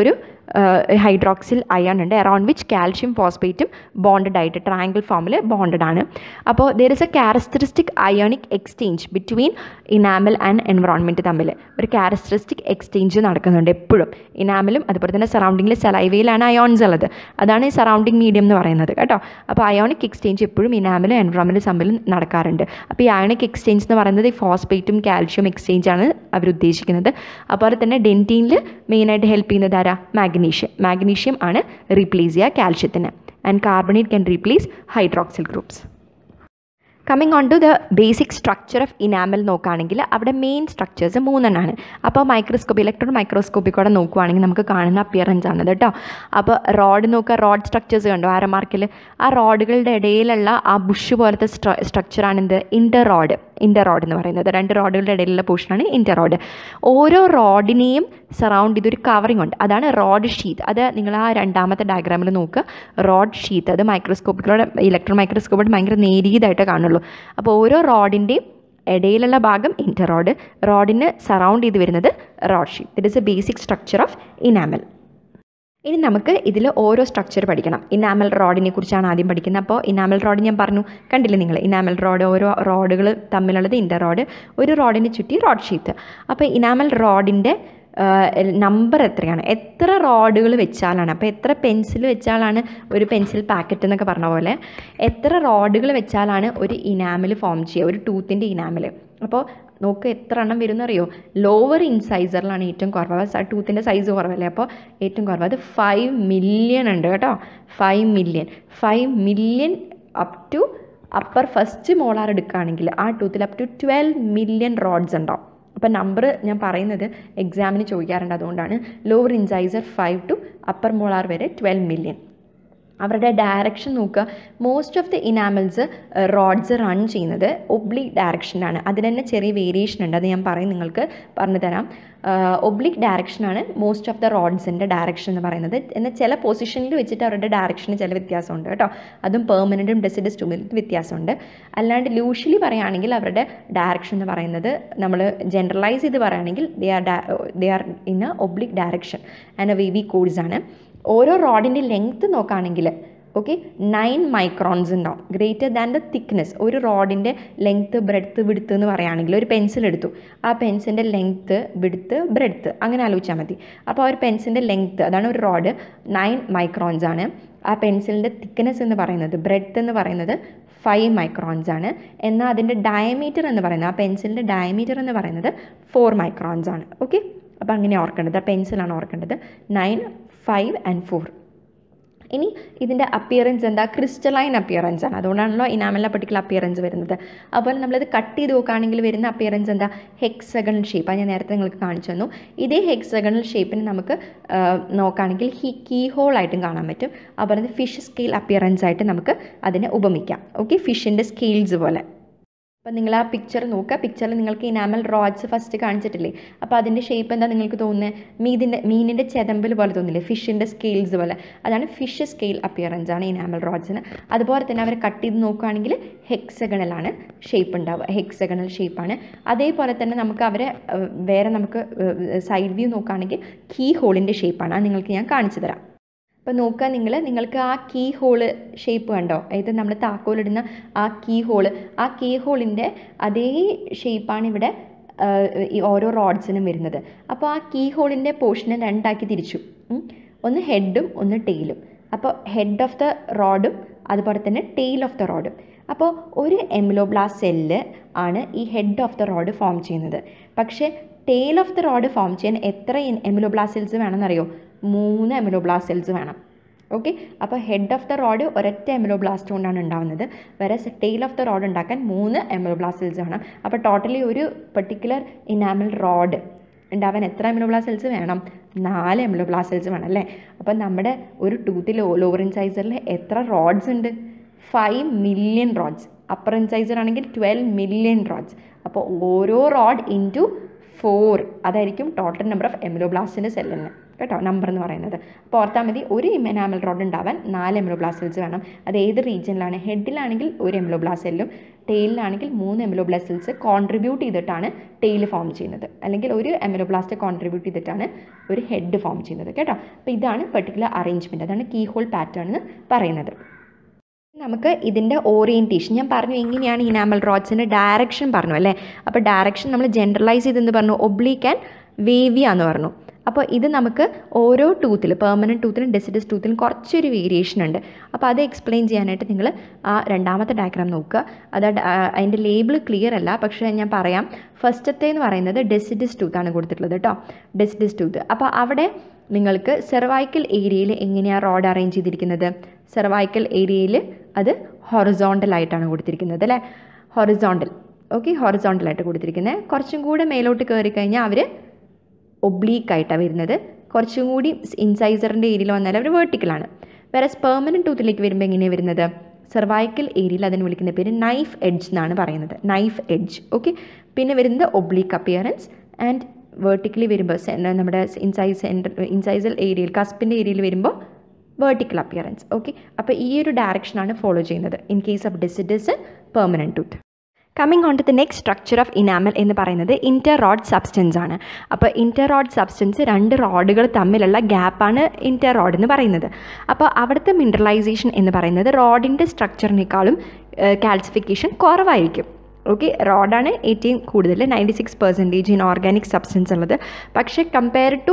ഹൈഡ്രോക്സിൽ അയൺ ഉണ്ട് അറൗണ്ട് വിച്ച് കാൽഷ്യം ഫോസ്ഫേറ്റും ബോണ്ടഡ് ആയിട്ട് ട്രയാങ്കിൾ ഫോമിൽ ബോണ്ടഡ് ആണ്. അപ്പോൾ there is a characteristic ionic exchange between enamel and environment തമ്മിൽ ഒരു ക്യാരക്ടറിസ്റ്റിക് എക്സ്ചേഞ്ച് നടക്കുന്നുണ്ട് എപ്പോഴും. ഇനാമലും അതുപോലെ തന്നെ സറൗണ്ടിങ്ങിൽ സലൈവയിലാണ് അയോൺസ് ഉള്ളത്, അതാണ് ഈ സറൗണ്ടിങ് മീഡിയം എന്ന് പറയുന്നത് കേട്ടോ. അപ്പോൾ അയോണിക് എക്സ്ചേഞ്ച് എപ്പോഴും ഇനാമലും എൻവറോൺമെൻറ്റും തമ്മിൽ നടക്കാറുണ്ട്. അപ്പോൾ ഈ അയോണിക് എക്സ്ചേഞ്ച് എന്ന് പറയുന്നത് ഈ ഫോസ്ഫേറ്റും കാൽഷ്യം എക്സ്ചേഞ്ചാണ് അവർ ഉദ്ദേശിക്കുന്നത്. അതുപോലെ തന്നെ ഡെൻറ്റീനിൽ മെയിനായിട്ട് ഹെൽപ്പ് ചെയ്യുന്നത് ആരാ? മാഗ്നീഷ്യം. മാഗ്നീഷ്യം ആണ് റീപ്ലേസ് ചെയ്യുക കാൽഷ്യത്തിന്. And carbonate can replace hydroxyl groups. Coming on to the basic structure of enamel നോക്കുകയാണെങ്കിൽ അവിടെ മെയിൻ സ്ട്രക്ചേഴ്സ് മൂന്നെണ്ണമാണ്. അപ്പോൾ മൈക്രോസ്കോപ്പി ഇലക്ട്രോൺ മൈക്രോസ്കോപ്പിൽ കൂടെ നോക്കുകയാണെങ്കിൽ നമുക്ക് കാണുന്ന അപ്പിയറൻസ് ആണ് കേട്ടോ. അപ്പോൾ റോഡ് നോക്കുക, റോഡ് സ്ട്രക്ചേഴ്സ് കണ്ടോ ആര മാർക്കിൽ? ആ റോഡുകളുടെ ഇടയിലുള്ള ആ ബുഷ് പോലത്തെ സ്ട്ര സ്ട്രക്ചറാണ് എന്ത്? ഇൻ്റർ റോഡ്. ഇൻ്റർ റോഡ് എന്ന് പറയുന്നത് രണ്ട് റോഡുകളുടെ ഇടയിലുള്ള പോർഷനാണ് ഇൻ്റർ റോഡ്. ഓരോ റോഡിനെയും സറൗണ്ട് ചെയ്തൊരു കവറിങ് ഉണ്ട്, അതാണ് റോഡ് ഷീത്ത്. അത് നിങ്ങൾ ആ രണ്ടാമത്തെ ഡയഗ്രാമിൽ നോക്കുക, റോഡ് ഷീത്ത്. അത് മൈക്രോസ്കോപ്പിലൂടെ ഇലക്ട്രോൺ മൈക്രോസ്കോപ്പിൽ ഭയങ്കര നേരിയതായിട്ട് കാണുള്ളൂ. അപ്പോൾ ഓരോ റോഡിൻ്റെയും ഇടയിലുള്ള ഭാഗം ഇൻ്റർ റോഡ്, റോഡിന് സറൗണ്ട് ചെയ്ത് വരുന്നത് rod sheath. It is a basic structure of enamel. ഇനി നമുക്ക് ഇതിൽ ഓരോ സ്ട്രക്ചർ പഠിക്കണം. ഇനാമൽ റോഡിനെ കുറിച്ചാണ് ആദ്യം പഠിക്കുന്നത്. അപ്പോൾ ഇനാമൽ റോഡ് ഞാൻ പറഞ്ഞു, കണ്ടില്ലേ നിങ്ങൾ? ഇനാമൽ റോഡ് ഓരോ റോഡുകൾ തമ്മിലുള്ളത് ഇൻ്റർ റോഡ്, ഒരു റോഡിന് ചുറ്റി റോഡ് ഷീത്ത്. അപ്പോൾ ഇനാമൽ റോഡിൻ്റെ നമ്പർ എത്രയാണ്? എത്ര റോഡുകൾ വെച്ചാലാണ്, അപ്പോൾ എത്ര പെൻസിൽ വെച്ചാലാണ് ഒരു പെൻസിൽ പാക്കറ്റ് എന്നൊക്കെ പറഞ്ഞ പോലെ എത്ര റോഡുകൾ വെച്ചാലാണ് ഒരു ഇനാമൽ ഫോം ചെയ്യുക, ഒരു ടൂത്തിൻ്റെ ഇനാമൽ. അപ്പോൾ നോക്ക് എത്ര എണ്ണം വരുമെന്ന് അറിയോ? ലോവർ ഇൻസൈസറിലാണ് ഏറ്റവും കുറവ്, ടൂത്തിൻ്റെ സൈസ് കുറവല്ലേ, അപ്പോൾ ഏറ്റവും കുറവ് അത് ഫൈവ് മില്യൺ ഉണ്ട് കേട്ടോ. Five million five million up to upper first molar എടുക്കുകയാണെങ്കിൽ ആ ടൂത്തിൽ up to twelve million rods ഉണ്ടാവും. അപ്പോൾ നമ്പർ ഞാൻ പറയുന്നത് എക്സാമിന് ചോദിക്കാറുണ്ട്, അതുകൊണ്ടാണ്. Lower incisor five to upper molar വരെ ട്വൽവ് മില്യൺ. അവരുടെ ഡയറക്ഷൻ നോക്കുക. Most of the enamels rods run ചെയ്യുന്നത് ഒബ്ലിക് ഡയറക്ഷനാണ്. അതിന് തന്നെ ചെറിയ വേരിയേഷൻ ഉണ്ട്, അത് ഞാൻ പറയും നിങ്ങൾക്ക് പറഞ്ഞു തരാം. ഒബ്ലിക് ഡയറക്ഷനാണ് മോസ്റ്റ് ഓഫ് ദ റോഡ്സിൻ്റെ ഡയറക്ഷൻ എന്ന് പറയുന്നത്. എന്നാൽ ചില പൊസിഷനിൽ വെച്ചിട്ട് അവരുടെ ഡയറക്ഷന് ചില വ്യത്യാസമുണ്ട് കേട്ടോ. അതും പെർമനൻറ്റും ഡെസിഡസ് ടൂമിൽ വ്യത്യാസമുണ്ട്. അല്ലാണ്ട് ലൂഷ്യലി പറയുകയാണെങ്കിൽ അവരുടെ ഡയറക്ഷൻ എന്ന് പറയുന്നത് നമ്മൾ ജനറലൈസ് ചെയ്ത് പറയുകയാണെങ്കിൽ they are they are in a oblique direction and a wavy cords ആണ്. ഓരോ റോഡിൻ്റെ ലെങ്ത്ത് നോക്കുകയാണെങ്കിൽ ഓക്കെ നയൻ മൈക്രോൺസ് ഉണ്ടാവും, ഗ്രേറ്റർ ദാൻ ദ തിക്നെസ്. ഒരു റോഡിൻ്റെ ലെങ്ത്ത് ബ്രെഡ്ത്ത് വിഡ്ത്ത് എന്ന് പറയുകയാണെങ്കിൽ ഒരു പെൻസിൽ എടുത്തു, ആ പെൻസിൻ്റെ ലെങ്ത്ത് വിഡ്ത്ത് ബ്രെഡ്ത്ത് അങ്ങനെ ആലോചിച്ചാൽ മതി. അപ്പോൾ ആ ഒരു പെൻസിൻ്റെ ലെങ്ത്ത്, അതാണ് ഒരു റോഡ്, നയൻ മൈക്രോൺസ് ആണ്. ആ പെൻസിലിൻ്റെ തിക്നെസ് എന്ന് പറയുന്നത്, ബ്രെഡ്ത്ത് എന്ന് പറയുന്നത് ഫൈവ് മൈക്രോൺസ് ആണ്. എന്നാൽ അതിൻ്റെ ഡയമീറ്റർ എന്ന് പറയുന്നത്, ആ പെൻസിലിൻ്റെ ഡയമീറ്റർ എന്ന് പറയുന്നത് ഫോർ മൈക്രോൺസ് ആണ്. ഓക്കെ, അപ്പോൾ അങ്ങനെ ഓർക്കേണ്ടത്, ആ പെൻസിലാണ് ഓർക്കേണ്ടത്. Nine, five and four. ഇനി ഇതിൻ്റെ അപ്പിയറൻസ് എന്താ? ക്രിസ്റ്റലൈൻ അപ്പിയറൻസ് ആണ്. അതുകൊണ്ടാണല്ലോ ഇനാമലിൻ്റെ പർട്ടിക്കുലർ അപ്പിയറൻസ് വരുന്നത്. അതുപോലെ നമ്മളിത് കട്ട് ചെയ്ത് നോക്കുകയാണെങ്കിൽ വരുന്ന അപ്പിയറൻസ് എന്താ? Hexagonal shape. അത് ഞാൻ നേരത്തെ നിങ്ങൾക്ക് കാണിച്ചു തന്നു. ഇതേ ഹെക്സഗണൽ ഷേപ്പിന് നമുക്ക് നോക്കുകയാണെങ്കിൽ ഹി കീ ഹോളായിട്ടും കാണാൻ പറ്റും. അതുപോലെ ഫിഷ് സ്കെയിൽ അപ്പിയറൻസ് ആയിട്ട് നമുക്ക് അതിനെ ഉപമിക്കാം. ഓക്കെ, ഫിഷിൻ്റെ സ്കെയിൽസ് പോലെ. അപ്പോൾ നിങ്ങൾ ആ പിക്ചർ നോക്കുക. പിക്ചറിൽ നിങ്ങൾക്ക് ഇനാമൽ റോഡ്സ് ഫസ്റ്റ് കാണിച്ചിട്ടില്ലേ? അപ്പോൾ അതിൻ്റെ ഷേപ്പ് എന്താ നിങ്ങൾക്ക് തോന്നുന്നത്? മീനിൻ്റെ മീനിൻ്റെ ചെതമ്പൽ പോലെ തോന്നില്ലേ? ഫിഷിൻ്റെ സ്കെയിൽസ് പോലെ. അതാണ് ഫിഷ് സ്കെയിൽ അപ്പിയറൻസ് ആണ് ഇനാമൽ റോഡ്സിന്. അതുപോലെ തന്നെ അവർ കട്ട് ചെയ്ത് നോക്കുകയാണെങ്കിൽ ഹെക്സഗണലാണ് ഷേപ്പ് ഉണ്ടാവുക, ഹെക്സഗണൽ ഷേപ്പാണ്. അതേപോലെ തന്നെ നമുക്ക് അവരെ വേറെ നമുക്ക് സൈഡ് വ്യൂ നോക്കുകയാണെങ്കിൽ കീ ഹോളിൻ്റെ ഷേപ്പാണ്. അത് നിങ്ങൾക്ക് ഞാൻ കാണിച്ചു തരാം. അപ്പോൾ നോക്കുക നിങ്ങൾ, നിങ്ങൾക്ക് ആ കീ ഹോള് ഷേപ്പ് കണ്ടോ? അതായത് നമ്മൾ താക്കോലിടുന്ന ആ കീ ഹോള്, ആ കീ ഹോളിൻ്റെ അതേ ഷേപ്പാണ് ഇവിടെ ഈ ഓരോ റോഡ്സിനും വരുന്നത്. അപ്പോൾ ആ കീ ഹോളിൻ്റെ പോർഷനെ രണ്ടാക്കി തിരിച്ചു, ഒന്ന് ഹെഡും ഒന്ന് ടെയിലും. അപ്പോൾ ഹെഡ് ഓഫ് ദ റോഡും അതുപോലെ തന്നെ ടെയിൽ ഓഫ് ദ റോഡും. അപ്പോൾ ഒരു എംബ്ലോബ്ലാസ്റ്റ് സെല്ല് ആണ് ഈ head of the rod form ചെയ്യുന്നത്. പക്ഷേ tail of the rod form ചെയ്യാൻ എത്ര എംബ്ലോബ്ലാസ്റ്റ് സെൽസ് വേണമെന്നറിയോ? മൂന്ന് എംബ്ലോബ്ലാസ്റ്റ് സെൽസ് വേണം. ഓക്കെ, അപ്പോൾ ഹെഡ് ഓഫ് ദ റോഡ് ഒരൊറ്റ എംബ്ലോബ്ലാസ്റ്റ് കൊണ്ടാണ് ഉണ്ടാകുന്നത്, വേറെ ടെയിൽ ഓഫ് ദ റോഡ് ഉണ്ടാക്കാൻ മൂന്ന് എംബ്ലോബ്ലാസ്റ്റ് സെൽസ് വേണം. അപ്പോൾ ടോട്ടലി ഒരു പെർട്ടിക്കുലർ ഇനാമൽ റോഡ് ഉണ്ടാവാൻ എത്ര എംബ്ലോബ്ലാസ്റ്റ് സെൽസ് വേണം? നാല് എംബ്ലോബ്ലാസ്റ്റ് സെൽസ് വേണം അല്ലേ? അപ്പോൾ നമ്മുടെ ഒരു ടൂത്തിൽ ലോവർ ഇൻസൈസറിൽ എത്ര റോഡ്സ് ഉണ്ട്? Five million rods. Upper incisor ആണെങ്കിൽ ട്വൽവ് മില്യൺ റോഡ്സ്. അപ്പോൾ ഓരോ റോഡ് ഇൻറ്റു ഫോർ അതായിരിക്കും ടോട്ടൽ നമ്പർ ഓഫ് എമിലോബ്ലാസ്റ്റിൻ്റെ സെല്ലിന് കേട്ടോ, നമ്പർ എന്ന് പറയുന്നത്. അപ്പോൾ ഓർത്താൽ മതി, ഒരു എനാമൽ റോഡ് ഉണ്ടാവാൻ നാല് എമിലോബ്ലാസ്റ്റ് സെൽസ് വേണം. അത് ഏത് റീജിയനിലാണ്? ഹെഡിലാണെങ്കിൽ ഒരു എമിലോബ്ലാസ്റ്റ് സെല്ലും ടെയിലിലാണെങ്കിൽ മൂന്ന് എമിലോബ്ലാസ്റ്റ് സെൽസ് കോൺട്രിബ്യൂട്ട് ചെയ്തിട്ടാണ് ടെയിൽ ഫോം ചെയ്യുന്നത്, അല്ലെങ്കിൽ ഒരു എമിലോബ്ലാസ്റ്റ് കോൺട്രിബ്യൂട്ട് ചെയ്തിട്ടാണ് ഒരു ഹെഡ് ഫോം ചെയ്യുന്നത് കേട്ടോ. അപ്പോൾ ഇതാണ് പെർട്ടിക്കുലർ അറേഞ്ച്മെൻറ്റ്, അതാണ് കീ ഹോൾ പാറ്റേൺ എന്ന് പറയുന്നത്. നമുക്ക് ഇതിൻ്റെ ഓറിയൻറ്റേഷൻ ഞാൻ പറഞ്ഞു, എങ്ങനെയാണ് ഇനാമൽ റോഡ്സിൻ്റെ ഡയറക്ഷൻ പറഞ്ഞു അല്ലേ. അപ്പോൾ ഡയറക്ഷൻ നമ്മൾ ജനറലൈസ് ചെയ്തെന്ന് പറഞ്ഞു, ഒബ്ലീക്ക് ആൻഡ് വേവിയ എന്ന് പറഞ്ഞു. അപ്പോൾ ഇത് നമുക്ക് ഓരോ ടൂത്തിൽ, പെർമനൻറ്റ് ടൂത്തിലും ഡെസിഡസ് ടൂത്തിലും കുറച്ചൊരു വേരിയേഷൻ ഉണ്ട്. അപ്പോൾ അത് എക്സ്പ്ലെയിൻ ചെയ്യാനായിട്ട് നിങ്ങൾ ആ രണ്ടാമത്തെ ഡയഗ്രാം നോക്കുക. അത് അതിൻ്റെ ലേബിൾ ക്ലിയർ അല്ല, പക്ഷേ ഞാൻ പറയാം. ഫസ്റ്റത്തെ എന്ന് പറയുന്നത് ഡെസിഡസ് ടൂത്താണ് കൊടുത്തിട്ടുള്ളത് കേട്ടോ, ഡെസിഡസ് ടൂത്ത്. അപ്പോൾ അവിടെ നിങ്ങൾക്ക് സെർവൈക്കൽ ഏരിയയിൽ എങ്ങനെയാണ് റോഡ് അറേഞ്ച് ചെയ്തിരിക്കുന്നത്? സെർവൈക്കൽ ഏരിയയിൽ അത് ഹൊറിസോണ്ടലായിട്ടാണ് കൊടുത്തിരിക്കുന്നത് അല്ലേ, ഹൊറിസോണ്ടൽ. ഓക്കെ, ഹൊറിസോണ്ടലായിട്ട് കൊടുത്തിരിക്കുന്നത്. കുറച്ചും കൂടെ മേലോട്ട് കയറി കഴിഞ്ഞാൽ അവർ ഒബ്ലീക്കായിട്ടാണ് വരുന്നത്. കുറച്ചും കൂടി ഇൻസൈസറിൻ്റെ ഏരിയയിൽ വന്നാൽ അവർ വേർട്ടിക്കലാണ്. വേറെ പെർമനൻറ്റ് ടൂത്തിലേക്ക് വരുമ്പോൾ എങ്ങനെയാണ് വരുന്നത്? സെർവൈക്കൽ ഏരിയയിൽ അതിന് വിളിക്കുന്ന പേര് നൈഫ് എഡ്ജ് എന്നാണ് പറയുന്നത്, നൈഫ് എഡ്ജ്. ഓക്കെ, പിന്നെ വരുന്നത് ഒബ്ലീക്ക് അപ്പിയറൻസ്. ആൻഡ് വേർട്ടിക്കലി വരുമ്പോൾ നമ്മുടെ ഇൻസൈസ് സെൻറ്റർ ഇൻസൈസൽ ഏരിയയിൽ കസ്പിൻ്റെ ഏരിയയിൽ വരുമ്പോൾ വേർട്ടിക്കൽ അപ്പിയറൻസ്. ഓക്കെ, അപ്പോൾ ഈ ഒരു ഡയറക്ഷനാണ് ഫോളോ ചെയ്യുന്നത് in case of deciduous permanent tooth. Coming on to the next structure of enamel എന്ന് പറയുന്നത് ഇൻറ്റർ റോഡ് സബ്സ്റ്റൻസ് ആണ്. അപ്പോൾ ഇൻറ്റർ റോഡ് സബ്സ്റ്റൻസ് രണ്ട് റോഡുകൾ തമ്മിലുള്ള ഗ്യാപ്പാണ് ഇൻറ്റർ റോഡ് എന്ന് പറയുന്നത്. അപ്പോൾ അവിടുത്തെ മിനറലൈസേഷൻ എന്ന് പറയുന്നത് റോഡിൻ്റെ സ്ട്രക്ചറിനേക്കാളും കാൽസിഫിക്കേഷൻ കുറവായിരിക്കും. ഓക്കെ, റോഡാണ് ഏറ്റവും കൂടുതൽ, ninety six percentage inorganic substance ഉള്ളത്. പക്ഷേ കമ്പയർ ടു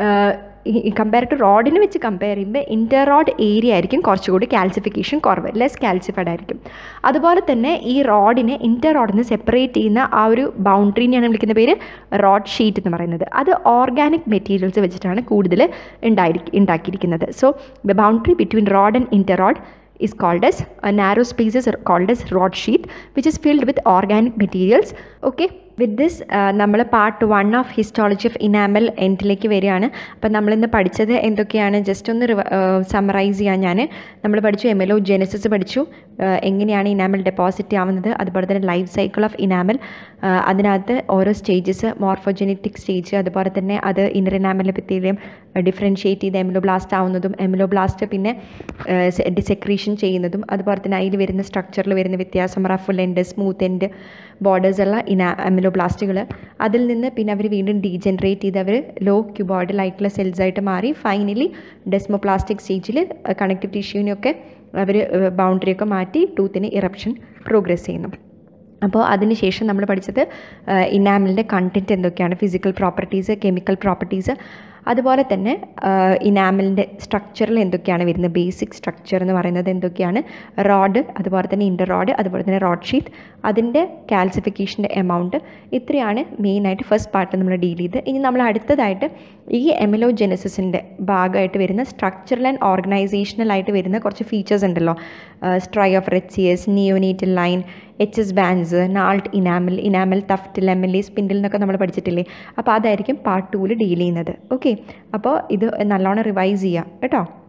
കമ്പയർ ടു റോഡിന് വെച്ച് കമ്പയർ ചെയ്യുമ്പോൾ ഇൻറ്റർ റോഡ് ഏരിയ ആയിരിക്കും കുറച്ചുകൂടി കാൽസിഫിക്കേഷൻ കുറവ്, ലെസ് കാൽസിഫൈഡ് ആയിരിക്കും. അതുപോലെ തന്നെ ഈ റോഡിനെ ഇൻറ്റർ റോഡിൽ നിന്ന് സെപ്പറേറ്റ് ചെയ്യുന്ന ആ ഒരു ബൗണ്ടറിനെയാണ് വിളിക്കുന്ന പേര് റോഡ് ഷീറ്റ് എന്ന് പറയുന്നത്. അത് ഓർഗാനിക് മെറ്റീരിയൽസ് വെച്ചിട്ടാണ് കൂടുതൽ ഉണ്ടായി ഉണ്ടാക്കിയിരിക്കുന്നത്. So the boundary between rod and inter rod is called as a narrow space is called as rod sheath, which is filled with organic materials. Okay, with this നമ്മൾ part one of histology of enamel എൻഡിലേക്ക് വരികയാണ്. അപ്പം നമ്മളിന്ന് പഠിച്ചത് എന്തൊക്കെയാണ് just ഒന്ന് summarise ചെയ്യാൻ ഞാൻ നമ്മൾ പഠിച്ചു. എമിലോ ജെനസിസ് പഠിച്ചു, എങ്ങനെയാണ് ഇനാമൽ ഡെപ്പോസിറ്റ് ആവുന്നത്, അതുപോലെ തന്നെ ലൈഫ് സൈക്കിൾ ഓഫ് ഇനാമൽ, അതിനകത്ത് ഓരോ സ്റ്റേജസ്, മോർഫോജെനറ്റിക് സ്റ്റേജ്, അതുപോലെ തന്നെ അത് ഇന്നർ ഇനാമൽ എപ്പിത്തീലിയം ഡിഫറൻഷ്യേറ്റ് ചെയ്ത് എമിലോബ്ലാസ്റ്റ് ആവുന്നതും, എമിലോബ്ലാസ്റ്റ് പിന്നെ ഡിസെക്രീഷൻ ചെയ്യുന്നതും, അതുപോലെ തന്നെ അതിൽ വരുന്ന സ്ട്രക്ചറിൽ വരുന്ന വ്യത്യാസം, rough end, smooth end, borders ഉള്ള ഇനാ എമിലോബ്ലാസ്റ്റുകൾ, അതിൽ നിന്ന് പിന്നെ അവർ വീണ്ടും ഡീജനറേറ്റ് ചെയ്ത് അവർ ലോ ക്യൂബോയിഡലായിട്ടുള്ള സെൽസായിട്ട് മാറി ഫൈനലി ഡെസ്മോപ്ലാസ്റ്റിക് സ്റ്റേജിൽ കണക്റ്റീവ് ടിഷ്യൂവിനെയൊക്കെ അവർ ബൗണ്ടറിയൊക്കെ മാറ്റി ടൂത്തിന് ഇറപ്ഷൻ പ്രോഗ്രസ് ചെയ്യുന്നു. അപ്പോൾ അതിന് ശേഷം നമ്മൾ പഠിച്ചത് ഇനാമലിൻ്റെ കണ്ടൻറ്റ് എന്തൊക്കെയാണ്, ഫിസിക്കൽ പ്രോപ്പർട്ടീസ്, കെമിക്കൽ പ്രോപ്പർട്ടീസ്, അതുപോലെ തന്നെ ഇനാമലിൻ്റെ സ്ട്രക്ചറിൽ എന്തൊക്കെയാണ് വരുന്നത്, ബേസിക് സ്ട്രക്ചർ എന്ന് പറയുന്നത് എന്തൊക്കെയാണ്, റോഡ്, അതുപോലെ തന്നെ ഇൻ്റർ റോഡ്, അതുപോലെ തന്നെ റോഡ് ഷീത്ത്, അതിൻ്റെ കാൽസിഫിക്കേഷൻ്റെ എമൗണ്ട്, ഇത്രയാണ് മെയിനായിട്ട് ഫസ്റ്റ് പാർട്ട് നമ്മൾ ഡീൽ ചെയ്ത്. ഇനി നമ്മൾ അടുത്തതായിട്ട് ഈ എമിലോജെനസിസിൻ്റെ ഭാഗമായിട്ട് വരുന്ന സ്ട്രക്ചറൽ ആൻഡ് ഓർഗനൈസേഷണലായിട്ട് വരുന്ന കുറച്ച് ഫീച്ചേഴ്സ് ഉണ്ടല്ലോ, striae of Retzius, neonatal line, H S bands, gnarled enamel, enamel tuft, lamellae, spindle എന്നൊക്കെ നമ്മൾ പഠിച്ചിട്ടില്ലേ. അപ്പോൾ അതായിരിക്കും പാർട്ട് ടൂവിൽ ഡീൽ ചെയ്യുന്നത്. ഓക്കെ, അപ്പോൾ ഇത് നല്ലോണം റിവൈസ് ചെയ്യുക കേട്ടോ.